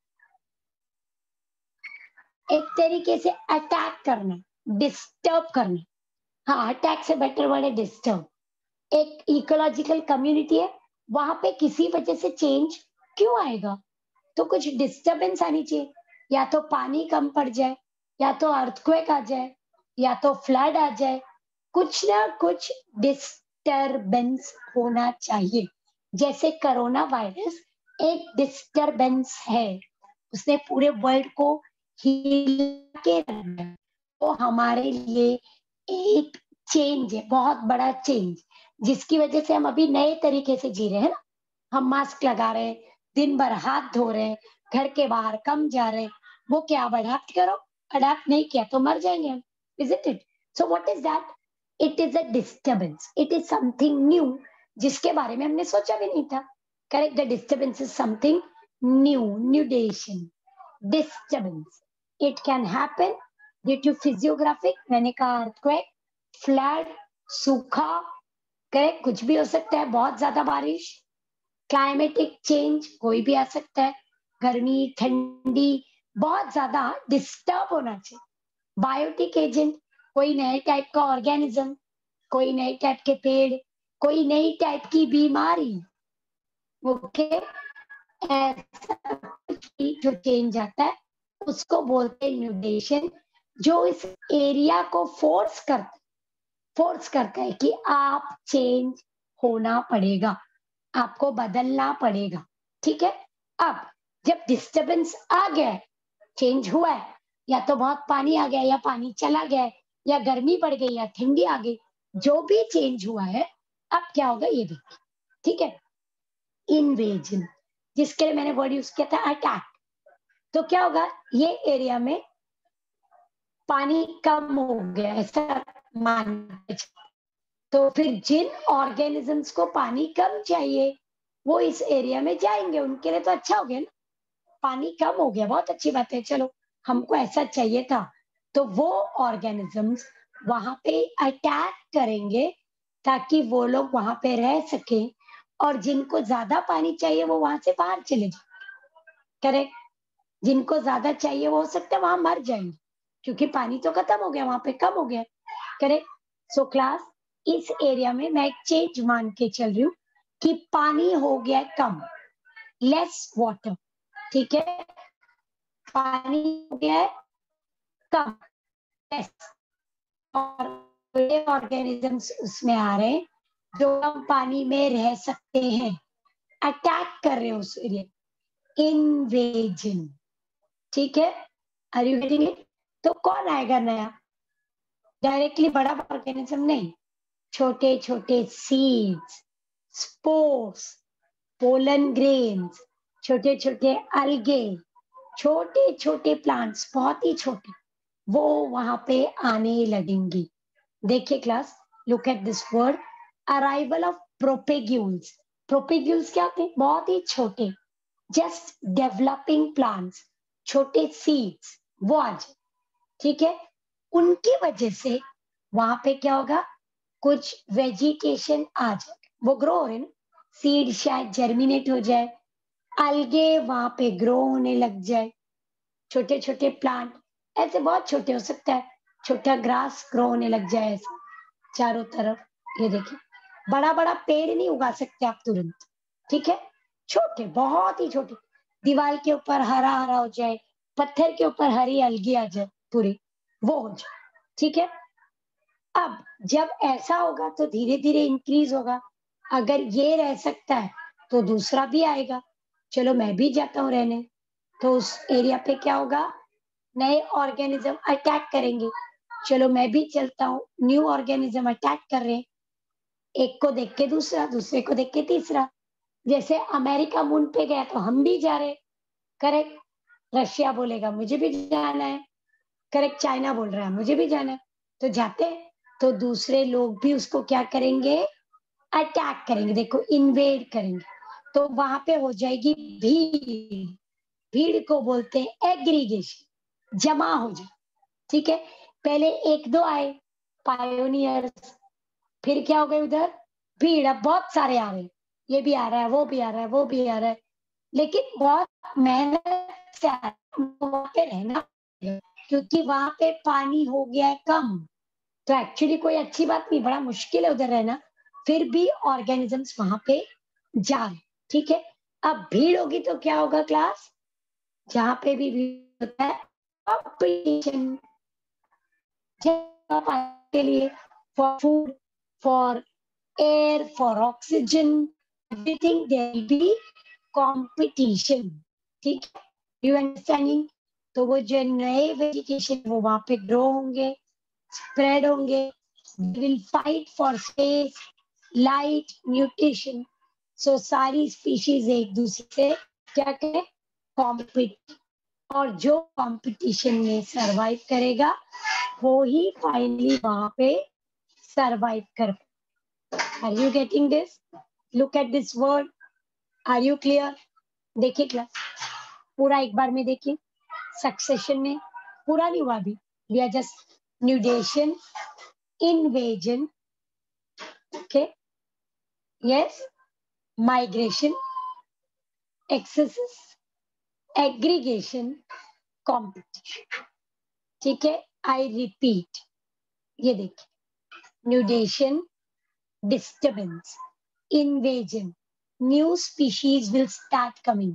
एक तरीके से अटैक करना, डिस्टर्ब करना। हाँ, अटैक से बेटर वर्ड है डिस्टर्ब। एक इकोलॉजिकल कम्युनिटी है, वहां पे किसी वजह से चेंज क्यों आएगा, तो कुछ डिस्टरबेंस आनी चाहिए। या तो पानी कम पड़ जाए, या तो अर्थक्वेक आ जाए, या तो फ्लड आ जाए, कुछ ना कुछ डिस्टरबेंस होना चाहिए। जैसे कोरोना वायरस एक डिस्टरबेंस है, उसने पूरे वर्ल्ड को हिला के रख दिया। तो हमारे लिए एक चेंज है, बहुत बड़ा चेंज, जिसकी वजह से हम अभी नए तरीके से जी रहे हैं ना। हम मास्क लगा रहे हैं, दिन भर हाथ धो रहे हैं, घर के बाहर कम जा रहे हैं। वो क्या, अब अडाप्ट करो, अडाप्ट नहीं किया तो मर जाएंगे हम। Is it? So what is that? It is a disturbance, it is something new, जिसके बारे में हमने सोचा भी नहीं था। Correct, the disturbance is something new, nudation, disturbance. It can happen due to physiographic, मैंने कहा अर्थक्वेक, फ्लड, सूखा, करेक्ट, कुछ भी हो सकता है, बहुत ज्यादा बारिश, क्लाइमेटिक चेंज कोई भी आ सकता है, गर्मी, ठंडी, बहुत ज्यादा डिस्टर्ब होना चाहिए। बायोटिक एजेंट, कोई नए टाइप का ऑर्गेनिज्म, कोई नए टाइप के पेड़, कोई नई टाइप की बीमारी, ओके, ऐसा कुछ भी जो चेंज आता है उसको बोलते हैं न्यूडेशन, जो इस एरिया को फोर्स करता है कि आप चेंज होना पड़ेगा, आपको बदलना पड़ेगा। ठीक है, अब जब डिस्टरबेंस आ गया है, चेंज हुआ है, या तो बहुत पानी आ गया या पानी चला गया है, या गर्मी बढ़ गई या ठंडी आ गई, जो भी चेंज हुआ है, अब क्या होगा ये देखिए। ठीक है, इन्वेजन, जिसके लिए मैंने वर्ड यूज किया था अटैक। तो क्या होगा, ये एरिया में पानी कम हो गया ऐसा मान, तो फिर जिन ऑर्गेनिजम्स को पानी कम चाहिए वो इस एरिया में जाएंगे, उनके लिए तो अच्छा हो गया ना, पानी कम हो गया, बहुत अच्छी बात है, चलो हमको ऐसा चाहिए था। तो वो ऑर्गेनिजम्स वहां पे अटैक करेंगे ताकि वो लोग वहां पे रह सके, और जिनको ज्यादा पानी चाहिए वो वहां से बाहर चले जाए। करेक्ट, जिनको ज्यादा चाहिए वो हो सकता है वहां मर जाएंगे, क्योंकि पानी तो खत्म हो गया, वहां पे कम हो गया। करेक्ट, सो क्लास, इस एरिया में मैं एक चेंज मान के चल रही हूँ कि पानी हो गया कम, लेस वाटर। ठीक है, पानी हो गया है कम, लेस, और ऑर्गेनिजम्स उसमें आ रहे हैं जो कम पानी में रह सकते हैं, अटैक कर रहे हैं उस एरिया, इन्वेजन। ठीक है, आर यू गेटिंग इट? तो कौन आएगा नया? डायरेक्टली बड़ा ऑर्गेनिज्म नहीं, छोटे छोटे सीड्स, स्पोर्स, पोलन ग्रेन्स, छोटे छोटे अलगे, छोटे छोटे प्लांट्स, बहुत ही छोटे, वो वहां पे आने लगेंगे। देखिए class, look at this word, arrival of propagules. Propagules क्या होते हैं? बहुत ही छोटे, जस्ट डेवलपिंग प्लांट्स, छोटे सीड्स, वो आ जाए। ठीक है, उनकी वजह से वहां पे क्या होगा, कुछ वेजिटेशन आ जाए, वो ग्रो हो रहे ना, सीड शायद जर्मिनेट हो जाए, अलगे वहां पे ग्रो होने लग जाए, छोटे छोटे प्लांट, ऐसे बहुत छोटे हो सकता है, छोटा ग्रास ग्रो होने लग जाए ऐसे चारों तरफ। ये देखिए, बड़ा बड़ा पेड़ नहीं उगा सकते आप तुरंत। ठीक है, छोटे, बहुत ही छोटे, दीवार के ऊपर हरा हरा हो जाए, पत्थर के ऊपर हरी अलगी आ जाए पूरी, वो हो जाए। ठीक है, अब जब ऐसा होगा तो धीरे धीरे इंक्रीज होगा, अगर ये रह सकता है तो दूसरा भी आएगा, चलो मैं भी जाता हूँ रहने, तो उस एरिया पे क्या होगा, नए ऑर्गेनिज्म अटैक करेंगे, चलो मैं भी चलता हूँ, न्यू ऑर्गेनिज्म अटैक कर रहे हैं, एक को देख के दूसरा, दूसरे को देख के तीसरा, जैसे अमेरिका मून पे गया तो हम भी जा रहे। करेक्ट, रशिया बोलेगा मुझे भी जाना है, करेक्ट, चाइना बोल रहा है मुझे भी जाना है, तो जाते हैं, तो दूसरे लोग भी उसको क्या करेंगे, अटैक करेंगे, देखो इन्वेड करेंगे, तो वहां पे हो जाएगी भीड़। भीड़ को बोलते हैं एग्रीगेशन, जमा हो जाए। ठीक है, पहले एक दो आए पायोनियर्स, फिर क्या हो गए उधर भीड़, अब बहुत सारे आ रहे हैं, ये भी आ रहा है, वो भी आ रहा है, वो भी आ रहा है, लेकिन बहुत मेहनत से वहां पे रहना पड़ेगा, क्योंकि वहां पे पानी हो गया है कम, तो एक्चुअली कोई अच्छी बात नहीं, बड़ा मुश्किल है उधर रहना, फिर भी ऑर्गेनिजम्स वहां पे जा रहे। ठीक है, अब भीड़ होगी तो क्या होगा क्लास, जहां पे भी भीड़ होता है कंपटीशन के लिए, for food, for air, for oxygen, everything there will be competition. ठीक है, यू अंडरस्टैंडिंग? तो वो जो नए वेजिटेशन वो वहां पे ग्रो होंगे, स्प्रेड होंगे, will fight for space, light, nutrition, so सारी स्पीशीज एक दूसरे से क्या करें, कॉम्पिट, और जो कंपटीशन में सरवाइव करेगा वो ही फाइनली वहां पे सरवाइव कर। Are you getting this? Look at this word. Are you clear? देखिए क्लास, पूरा एक बार में देखिए, सक्सेशन में, पूरा नहीं हुआ अभी, we are just nudation, invasion, okay, yes, migration, excesses, aggregation, competition. ठीक है, I repeat, ये देखिए, nudation, disturbance, invasion, new species will start coming.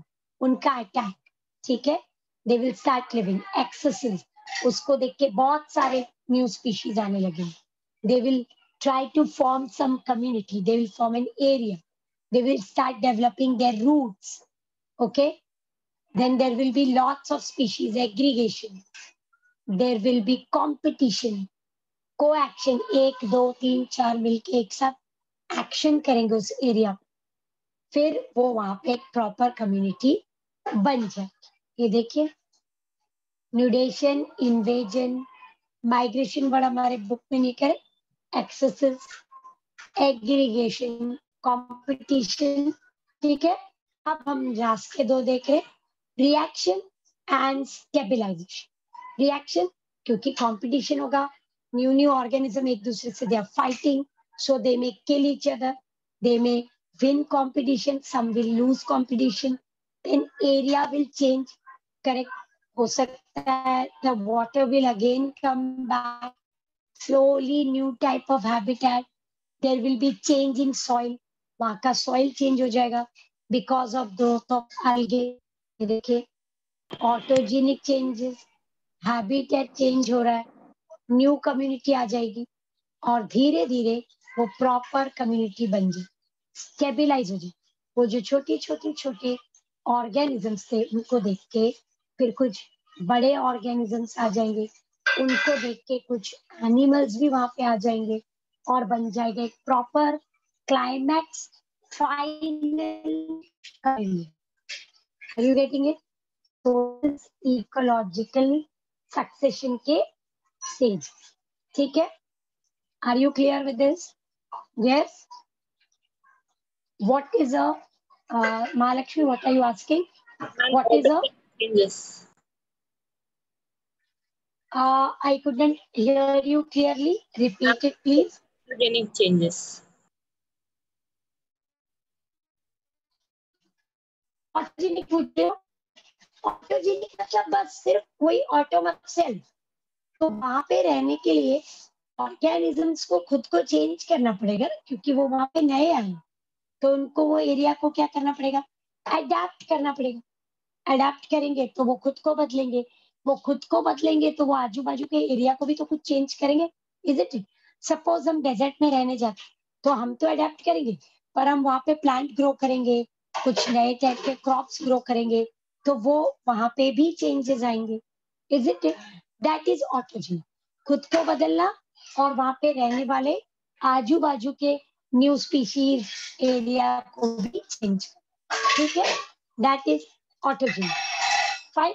उनका अटैक, ठीक है, they will start living excessive, उसको देख के बहुत सारे न्यू स्पीशीज आने लगे, they will try to form some community, they will form an area, they will start developing their roots, okay, then there will be lots of species aggregation, there will be competition, co-action, 1 2 3 4 मिलके एक साथ एक्शन करेंगे उस एरिया, फिर वो वहां पे एक प्रॉपर कम्युनिटी बन जाए। ये देखिए, न्यूडेशन, इन्वेजन, माइग्रेशन वर्ड हमारे बुक में नहीं करे, एक्सेसिव, एग्रीगेशन, कंपटीशन, ठीक है। अब हम लास्ट के 2 देख रहे, रिएक्शन एंड स्टेबिलाईजेशन। रिएक्शन, क्योंकि कंपटीशन होगा, न्यू ऑर्गेनिज्म एक दूसरे से they are fighting, so they may kill each other, they may win competition, some will lose competition, then area will change, correct, हो सकता है the water will again come back, slowly new type of habitat, there will be change in soil, वहाँ का soil change हो जाएगा because of growth of algae, ये देखिए, autogenic changes, habitat change हो रहा है, new community आ जाएगी और धीरे धीरे वो proper community बन जाए, stabilize हो जाए। वो जो छोटी छोटी छोटी organisms थे उनको देख के फिर कुछ बड़े organisms आ जाएंगे, उनको देख के कुछ एनिमल्स भी वहां पे आ जाएंगे और बन जाएगा एक proper climax final. Are you getting it? तो इकोलॉजिकल सक्सेशन के स्टेज, ठीक है, are you clear with this? Yes, what is a महालक्ष्मी, what are you asking, what is a changes. I couldn't hear you clearly. Repeat it, please. Organic changes. Autogenic पूछ रहे हो? ऑटोजेनिक मतलब बस सिर्फ कोई ऑटोमेटिक सेल, तो वहां पे रहने के लिए ऑर्गेनिजम्स को खुद को चेंज करना पड़ेगा, क्योंकि वो वहां पे नए आए, तो उनको वो एरिया को क्या करना पड़ेगा, अडेप्ट करना पड़ेगा। अडेप्ट करेंगे तो वो खुद को बदलेंगे, वो खुद को बदलेंगे तो वो आजू बाजू के एरिया को भी तो कुछ चेंज करेंगे, इज इट? सपोज हम डेजर्ट में रहने जाते तो हम तो अडेप्ट करेंगे, पर हम वहां पे प्लांट ग्रो करेंगे, कुछ नए टाइप के क्रॉप्स ग्रो करेंगे, तो वो वहां पे भी चेंजेस आएंगे, is it? That is autogenic, खुद को बदलना और वहां पे रहने वाले आजू बाजू के न्यू स्पीशीज एरिया को भी चेंज, ठीक है, that is autogenic. Fine,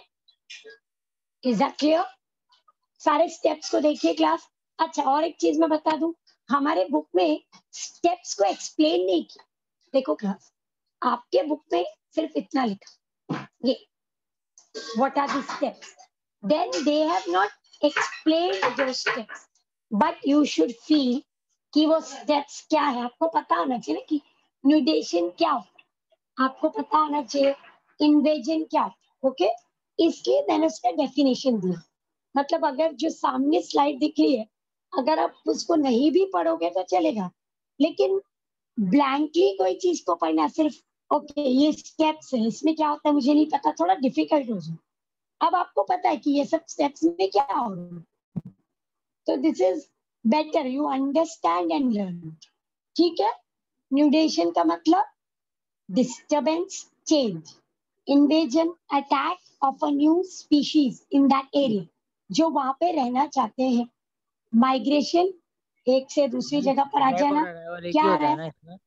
is that clear? सारे स्टेप्स को देखिए क्लास। अच्छा, और एक चीज मैं बता दूं, हमारे बुक में स्टेप्स को एक्सप्लेन नहीं किया। देखो क्लास, आपके बुक में सिर्फ इतना लिखा, ये what are the steps, then they have not explained those steps, but you should feel कि वो स्टेप्स क्या है, आपको पता होना चाहिए कि न्यूडेशन क्या होता है, आपको पता होना चाहिए इन्वेजन क्या होता है, ओके, इसलिए मैंने उसका डेफिनेशन दिया। मतलब अगर जो सामने स्लाइड दिख रही है, अगर आप उसको नहीं भी पढ़ोगे तो चलेगा, लेकिन ब्लैंकली कोई चीज को पढ़ना, सिर्फ ओके ये स्टेप्स है, इसमें क्या होता है मुझे नहीं पता, थोड़ा डिफिकल्ट हो जाए। अब आपको पता है कि ये सब स्टेप्स में क्या हो रहा है, तो this is better, you understand and learn, ठीक है। न्यूडेशन का मतलब disturbance, change, invasion, attack of a new species in that area, जो वहां पे रहना चाहते हैं। माइग्रेशन, एक से दूसरी जगह पर आ जाना, क्या होता है है ना इसमें,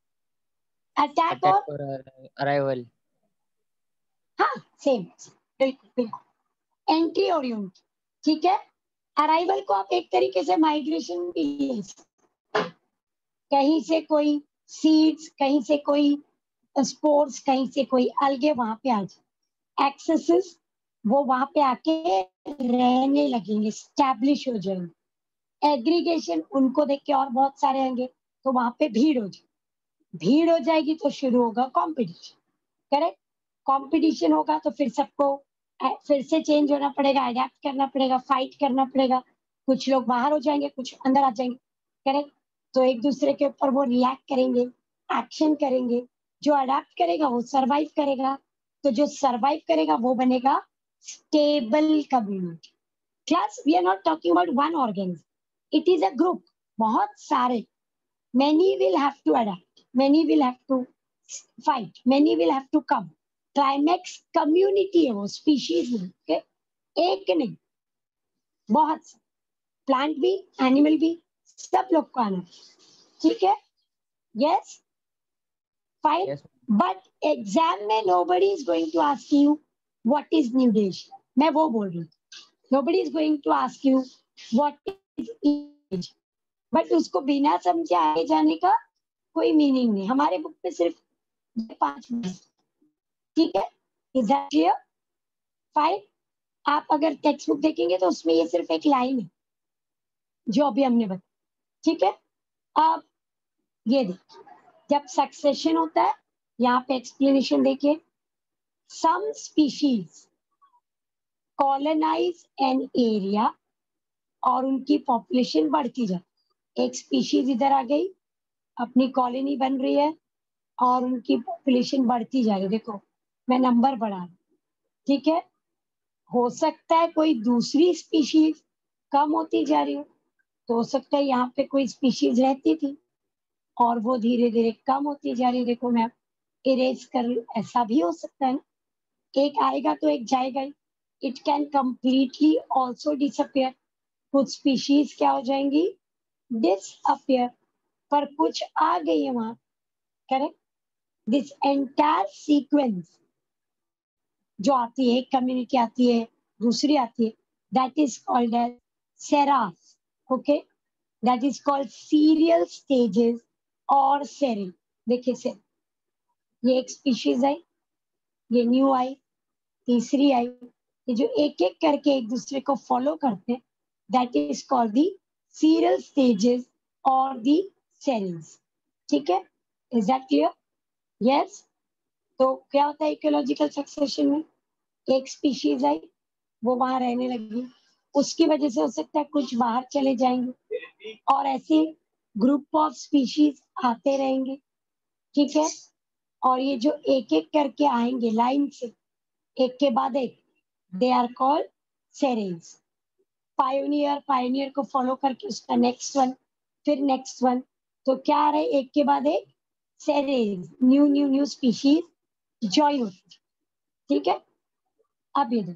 अटैक अटैक और और अराइवल। हाँ सेम, बिल्कुल बिल्कुल, एंट्री और यूनिट, ठीक है। अराइवल को आप एक तरीके से माइग्रेशन भी ले सकते हैं। कहीं से कोई सीड्स, कहीं से कोई स्पोर्स, कहीं से कोई अलगे वहां पे आ जाए, एक्सेसिस, वो वहां पे आके रहने लगेंगे, स्टैब्लिश हो जाएंगे। एग्रीगेशन, उनको देख के और बहुत सारे आएंगे तो वहां पे भीड़ हो जाए, भीड़ हो जाएगी तो शुरू होगा कंपटीशन, करेक्ट, कंपटीशन होगा तो फिर सबको फिर से चेंज होना पड़ेगा, अडेप्ट करना पड़ेगा, फाइट करना पड़ेगा, कुछ लोग बाहर हो जाएंगे, कुछ अंदर आ जाएंगे, करेक्ट, तो एक दूसरे के ऊपर वो रिएक्ट करेंगे, एक्शन करेंगे, जो अडेप्ट करेगा वो सरवाइव करेगा, तो जो सरवाइव करेगा वो बनेगा stable community. Class, we are not talking about one organism, it is a group, बहुत सारे। many will have to adapt, many will have to fight, many will have to come। Climax community है वो, स्पीशीज नहीं, okay? एक नहीं, बहुत से, प्लांट भी एनिमल भी, सब लोग को आना, ठीक है? Yes, fine. Yes. But exam में nobody is going to ask you what is new dish, मैं वो बोल रही हूँ। nobody is going to ask you what is age, but उसको बिना समझे आगे जाने का कोई मीनिंग नहीं। हमारे बुक पे सिर्फ 5 मिनट, ठीक है? Is that clear? फाइन। आप अगर टेक्स्ट बुक देखेंगे तो उसमें ये सिर्फ एक लाइन है जो अभी हमने बताया, ठीक है? अब ये देखिए, जब सक्सेशन होता है, यहाँ पे एक्सप्लेनेशन देखिए, some species colonize an area और उनकी पॉपुलेशन बढ़ती जाती। एक स्पीशीज इधर आ गई, अपनी कॉलोनी बन रही है और उनकी पॉपुलेशन बढ़ती जा रही है। देखो मैं नंबर बढ़ा रही हूं, ठीक है? हो सकता है कोई दूसरी स्पीशीज कम होती जा रही हो, तो हो सकता है यहाँ पे कोई स्पीशीज रहती थी और वो धीरे धीरे कम होती जा रही है। देखो मैं इरेज कर रही हूं, ऐसा भी हो सकता है ना, एक आएगा तो एक जाएगा ही। It can completely also disappear, कुछ स्पीशीज क्या हो जाएंगी, डिसअपियर, पर कुछ आ गई है वहां, करेक्ट? दिस एंटायर सीक्वेंस जो आती है, एक कम्युनिटी आती है, दूसरी आती है, that is called as seres, okay? That is called serial stages और सेरी। देखिए सर, ये एक स्पीशीज आई, ये न्यू आई, तीसरी आई, ये जो एक एक करके एक दूसरे को फॉलो करते हैं, that is called the serial stages और दी सेरीज, ठीक है? Is that clear? यस। तो क्या होता है इकोलॉजिकल सक्सेशन में, एक स्पीशीज आई, वो वहां रहने लगी, उसकी वजह से हो सकता है कुछ बाहर चले जाएंगे और ऐसे ग्रुप ऑफ स्पीशीज आते रहेंगे, ठीक है? और ये जो एक एक करके आएंगे लाइन से, एक के बाद एक, they are called series. Pioneer, pioneer को फॉलो करके उसका नेक्स्ट वन, फिर नेक्स्ट वन, तो क्या आ रहा है, एक के बाद एक series, new new new species join होती, ठीक है? अब ये देखो,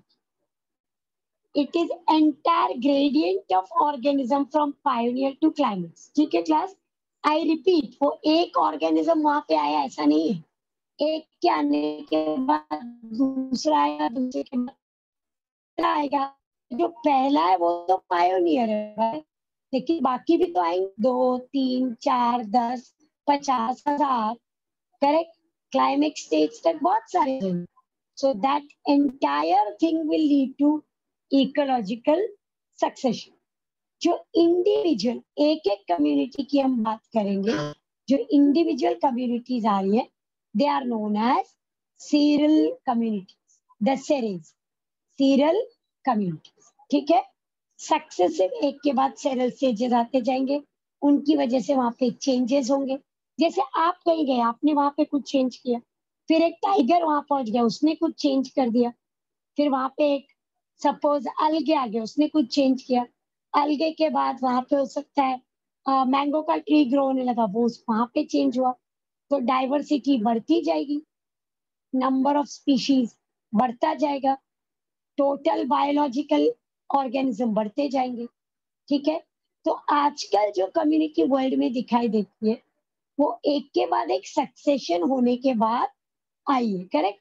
it is entire gradient of organism from pioneer to climax, ठीक है क्लास? आई रिपीट, वो एक ऑर्गेनिज्म वहां पे आया ऐसा नहीं है, एक के आने के बाद दूसरा आएगा, दूसरे के बाद तीसरा आएगा। जो पहला है वो तो पायोनियर है, लेकिन बाकी भी तो आएंगे, 2 3 4 10 50 1000, करेक्ट? क्लाइमेक्स स्टेज तक बहुत सारे हैं। So that entire thing will lead to ecological succession। जो इंडिविजुअल, एक एक कम्युनिटी की हम बात करेंगे, जो इंडिविजुअल कम्युनिटीज आ रही है, they are known as serial communities, the series, serial communities, ठीक है? सक्सेसिव एक के बाद सेरियल स्टेजेस आते जाएंगे, उनकी वजह से वहां पे चेंजेस होंगे। जैसे आप कहीं गए, आपने वहां पे कुछ चेंज किया, फिर एक टाइगर वहां पहुंच गया, उसने कुछ चेंज कर दिया, फिर वहां पे एक सपोज अलगे आ गया, उसने कुछ चेंज किया, अलगे के बाद वहां पे हो सकता है मैंगो का ट्री ग्रो होने लगा, वो वहां पे चेंज हुआ, तो डाइवर्सिटी बढ़ती जाएगी, नंबर ऑफ स्पीशीज बढ़ता जाएगा, टोटल बायोलॉजिकल ऑर्गेनिज्म बढ़ते जाएंगे, ठीक है? तो आजकल जो कम्युनिटी वर्ल्ड में दिखाई देती है, वो एक के बाद एक सक्सेशन होने के बाद आई है, करेक्ट?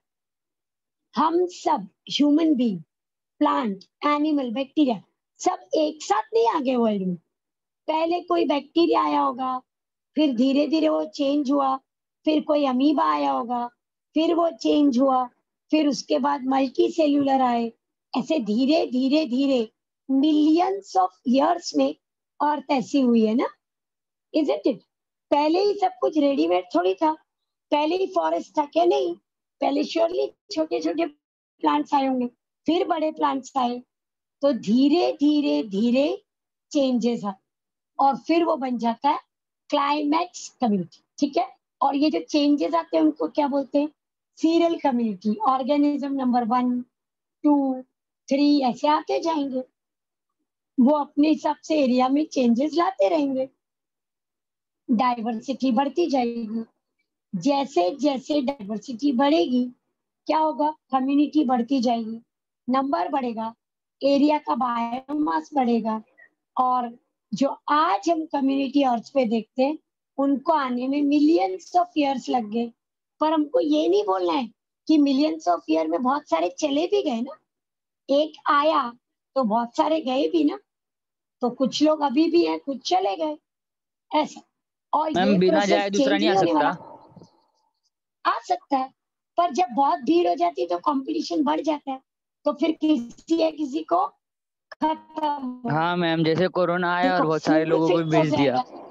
हम सब human being, plant, animal, bacteria, सब एक साथ नहीं आ गए वर्ल्ड में। पहले कोई बैक्टीरिया आया होगा, फिर धीरे धीरे वो चेंज हुआ, फिर कोई अमीबा आया होगा, फिर वो चेंज हुआ, फिर उसके बाद मल्टी सेल्यूलर आए, ऐसे धीरे धीरे धीरे मिलियंस ऑफ ईयर्स में अर्थ ऐसी हुई है ना, इज इट? पहले ही सब कुछ रेडीमेड थोड़ी था, पहले ही फॉरेस्ट था क्या? नहीं, पहले श्योरली छोटे छोटे प्लांट्स आए होंगे, फिर बड़े प्लांट्स आए, तो धीरे धीरे धीरे चेंजेस आए और फिर वो बन जाता है क्लाइमैक्स कम्युनिटी, ठीक है? और ये जो चेंजेस आते हैं उनको क्या बोलते हैं? सीरियल कम्युनिटी, ऑर्गेनिज्म नंबर 1, 2, 3 ऐसे आते जाएंगे। वो अपने हिसाब से एरिया में चेंजेस लाते रहेंगे, डाइवर्सिटी बढ़ती जाएगी। जैसे जैसे डाइवर्सिटी बढ़ेगी क्या होगा, कम्युनिटी बढ़ती जाएगी, नंबर बढ़ेगा, एरिया का बायोमास बढ़ेगा, और जो आज हम कम्युनिटी अर्थ पे देखते हैं उनको आने में मिलियंस ऑफ ईयर्स लग गए। पर हमको ये नहीं बोलना है कि मिलियंस ऑफ ईयर में बहुत सारे चले भी गए ना, एक आया तो बहुत सारे गए भी ना, तो कुछ लोग अभी भी हैं, कुछ चले गए, ऐसा। और मैम ये बिना प्रोसेस जाए दूसरा चेंज नहीं आ नहीं होने सकता? वाला, आ सकता है, पर जब बहुत भीड़ हो जाती है तो कंपटीशन बढ़ जाता है, तो फिर किसी या किसी को खत्म। हाँ मैम, जैसे कोरोना आया और देखो बहुत सारे फ्यूल लोगों को फिक्स हो भेज दिया। जाएगा,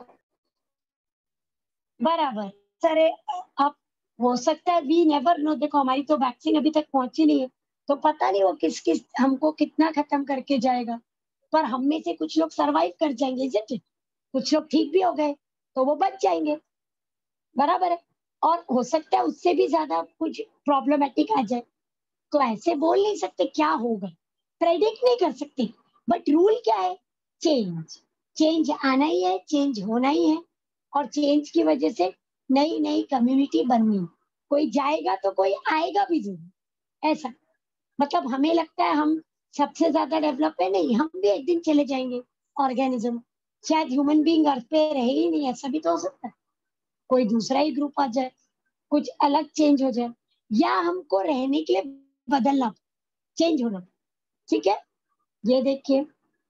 बराबर। सरे अब हो सकता है, वी नेवर नो, देखो हमारी तो वैक्सीन अभी तक पहुंची नहीं है, तो पता नहीं वो किस किस हमको कितना खत्म करके जाएगा, पर हम में से कुछ लोग सरवाइव कर जाएंगे, कुछ लोग ठीक भी हो गए तो वो बच जाएंगे, बराबर है। और हो सकता है उससे भी ज्यादा कुछ प्रॉब्लमेटिक आ जाए, तो ऐसे बोल नहीं सकते क्या होगा, प्रेडिक्ट नहीं कर सकते। बट रूल क्या है, चेंज, चेंज आना ही है, चेंज होना ही है, और चेंज की वजह से नई नई कम्युनिटी बननी, कोई जाएगा तो कोई आएगा भी जरूर, ऐसा। मतलब हमें लगता है हम सबसे ज्यादा डेवलप है, नहीं, हम भी एक दिन चले जाएंगे ऑर्गेनिज्म, शायद ह्यूमन बीइंग अर्थ पे रहे ही नहीं, ऐसा भी तो हो सकता है, कोई दूसरा ही ग्रुप आ जाए, कुछ अलग चेंज हो जाए, या हमको रहने के लिए बदलना, चेंज होना, ठीक है। ये देखिए,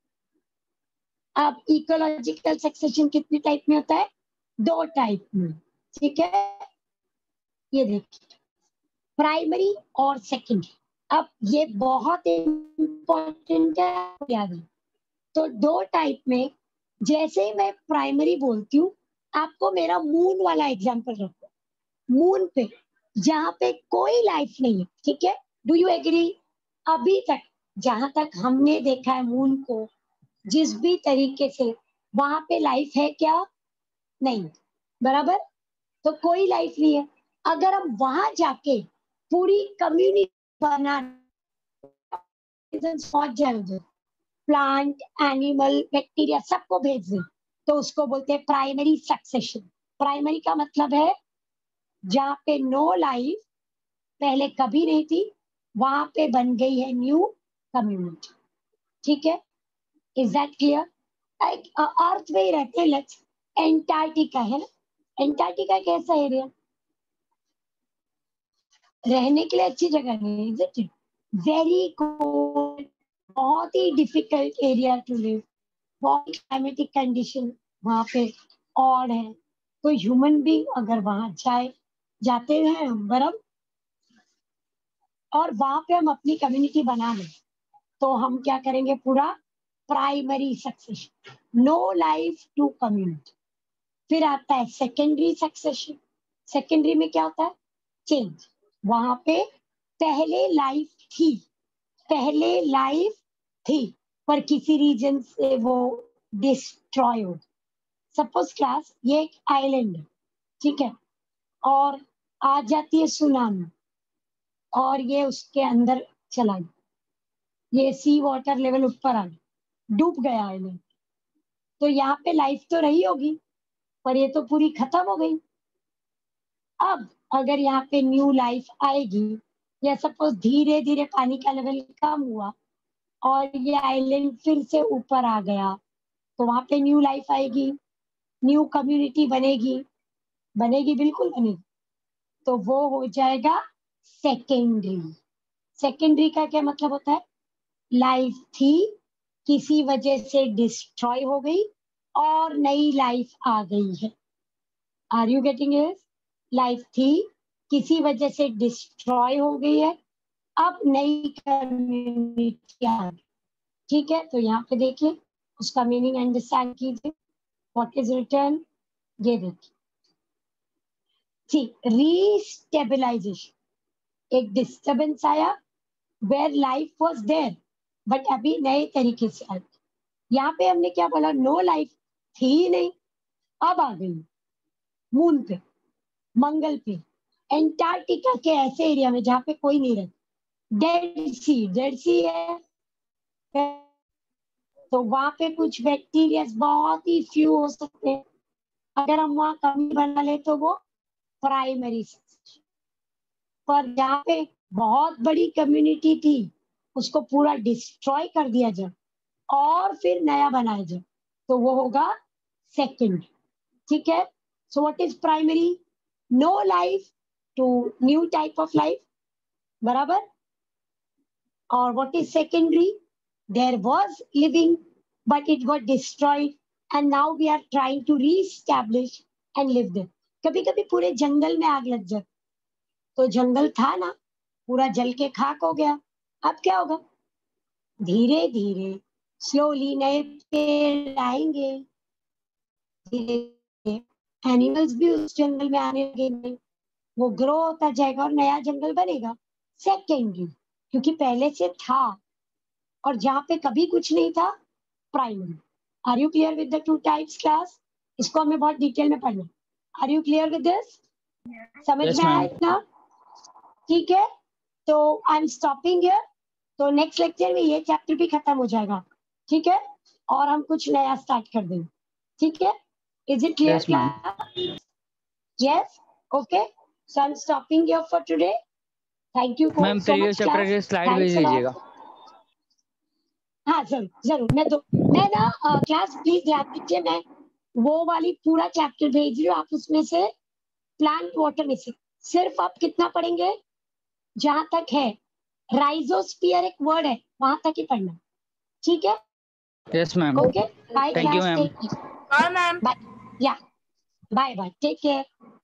अब इकोलॉजिकल सक्सेशन कितने टाइप में होता है, 2 टाइप में, ठीक है। ये देखिए, प्राइमरी और सेकेंडरी। अब ये बहुत इंपॉर्टेंट है, याद है। तो 2 टाइप में, जैसे ही मैं प्राइमरी बोलती हूँ, आपको मेरा मून वाला एग्जांपल रखो, मून पे जहां पे कोई लाइफ नहीं है, ठीक है, डू यू एग्री? अभी तक जहां तक हमने देखा है मून को, जिस भी तरीके से, वहां पे लाइफ है क्या? नहीं, बराबर। तो कोई लाइफ नहीं है। अगर हम वहां जाके पूरी कम्युनिटी बना, पहुंच जाए उधर, प्लांट, एनिमल, बैक्टीरिया सबको भेज दें, तो उसको बोलते हैं प्राइमरी सक्सेशन। प्राइमरी का मतलब है जहाँ पे नो लाइफ पहले कभी नहीं थी, वहां पे बन गई है न्यू कम्युनिटी, ठीक है। Is that clear? अर्थ में ही रहते हैं, लेट्स, एंटार्क्टिका है ना, एंटार्क्टिका कैसा एरिया, रहने के लिए अच्छी जगह नहीं, इज इट? वेरी कोल्ड, बहुत ही डिफिकल्ट एरिया टू लिव, बहुत क्लाइमेटिक कंडीशन वहां पे और है। तो ह्यूमन बीइंग अगर वहां जाते हैं हम, बराबर, और वहां पे हम अपनी कम्युनिटी बना लें, तो हम क्या करेंगे, पूरा primary succession, no life to community. फिर आता है सेकेंडरी सक्सेशन। सेकेंडरी में क्या होता है, चेंज, वहां पे पहले लाइफ थी, पहले लाइफ थी, पर किसी रीजन से वो डिस्ट्रॉय हो। सपोज क्लास, ये एक आइलैंड है, ठीक है, और आ जाती है सुनामी, और ये उसके अंदर चला गया, ये सी वाटर लेवल ऊपर आ गया, डूब गया आइलैंड, तो यहाँ पे लाइफ तो रही होगी, पर ये तो पूरी खत्म हो गई। अब अगर यहाँ पे न्यू लाइफ आएगी, या सपोज धीरे धीरे पानी का लेवल कम हुआ और ये आइलैंड फिर से ऊपर आ गया, तो वहां पे न्यू लाइफ आएगी, न्यू कम्युनिटी बनेगी, बनेगी, बिल्कुल बनेगी, तो वो हो जाएगा सेकेंडरी। सेकेंडरी का क्या मतलब होता है, लाइफ थी, किसी वजह से डिस्ट्रॉय हो गई, और नई लाइफ आ गई है। Are you getting it? Life थी, किसी वजह से डिस्ट्रॉय हो गई है, अब नई कम्युनिटी आ गई, ठीक है। तो यहाँ पे देखिए, उसका मीनिंग अंडरस्टैंड कीजिए, व्हाट इज रिटर्न, ये देखिए, ठीक, रीस्टेबलाइजेशन, एक डिस्टर्बेंस आया, where life was there, but अभी नए तरीके से आई। यहाँ पे हमने क्या बोला, नो लाइफ थी ही नहीं, अब आ गई मून पे, मंगल पे, एंटार्क्टिका के ऐसे एरिया में जहाँ पे कोई नहीं रहता, डेड सी है, तो वहां पे कुछ बैक्टीरिया बहुत ही फ्यू हो सकते हैं। अगर हम वहां कमी बना ले तो वो प्राइमरी सक्सेशन। पर जहाँ पे बहुत बड़ी कम्युनिटी थी उसको पूरा डिस्ट्रॉय कर दिया जाए और फिर नया बनाया जाए तो वो होगा सेकेंडरी। ठीक है, so what is primary? No life to new type of life, बराबर। और what is secondary? There was living but it got destroyed and now we are trying to reestablish and live there. कभी कभी पूरे जंगल में आग लग जाती, तो जंगल था ना पूरा जल के खाक हो गया, अब क्या होगा? धीरे धीरे स्लोली नए पेड़ आएंगे, धीरे धीरे एनिमल्स भी उस जंगल में आने लगेंगे, वो ग्रो होता जाएगा और नया जंगल बनेगा। सेकेंडरी, क्योंकि पहले से था, और जहां पे कभी कुछ नहीं था primary. Are you clear with the two types class? इसको हमें बहुत डिटेल में पढ़ना। Are you clear with this? समझ Yes, में आया ma'am. इतना? ठीक है, तो आई एम स्टॉपिंग हियर। तो नेक्स्ट लेक्चर में ये चैप्टर भी खत्म हो जाएगा, ठीक है, और हम कुछ नया स्टार्ट कर देंगे। ठीक है, is it clear? Yes, ma'am. Yes, okay, so I am stopping here for today. Thank you ma'am so previous much chapter class, की स्लाइड भेज थैंक्स अ दीजिएगा। लॉट। हाँ जरूर जरूर, मैं ना क्लास प्लीज ध्यान दीजिए, मैं वो वाली पूरा चैप्टर भेज रही हूँ, आप उसमें से प्लांट वाटर में से सिर्फ आप कितना पढ़ेंगे? जहां तक है राइजोस्फीयर एक वर्ड है वहां तक ही पढ़ना, ठीक है? Yes, ma'am. Okay, bye Thank you, class, ma'am. Take care, bye, या बाय बाय, टेक केयर।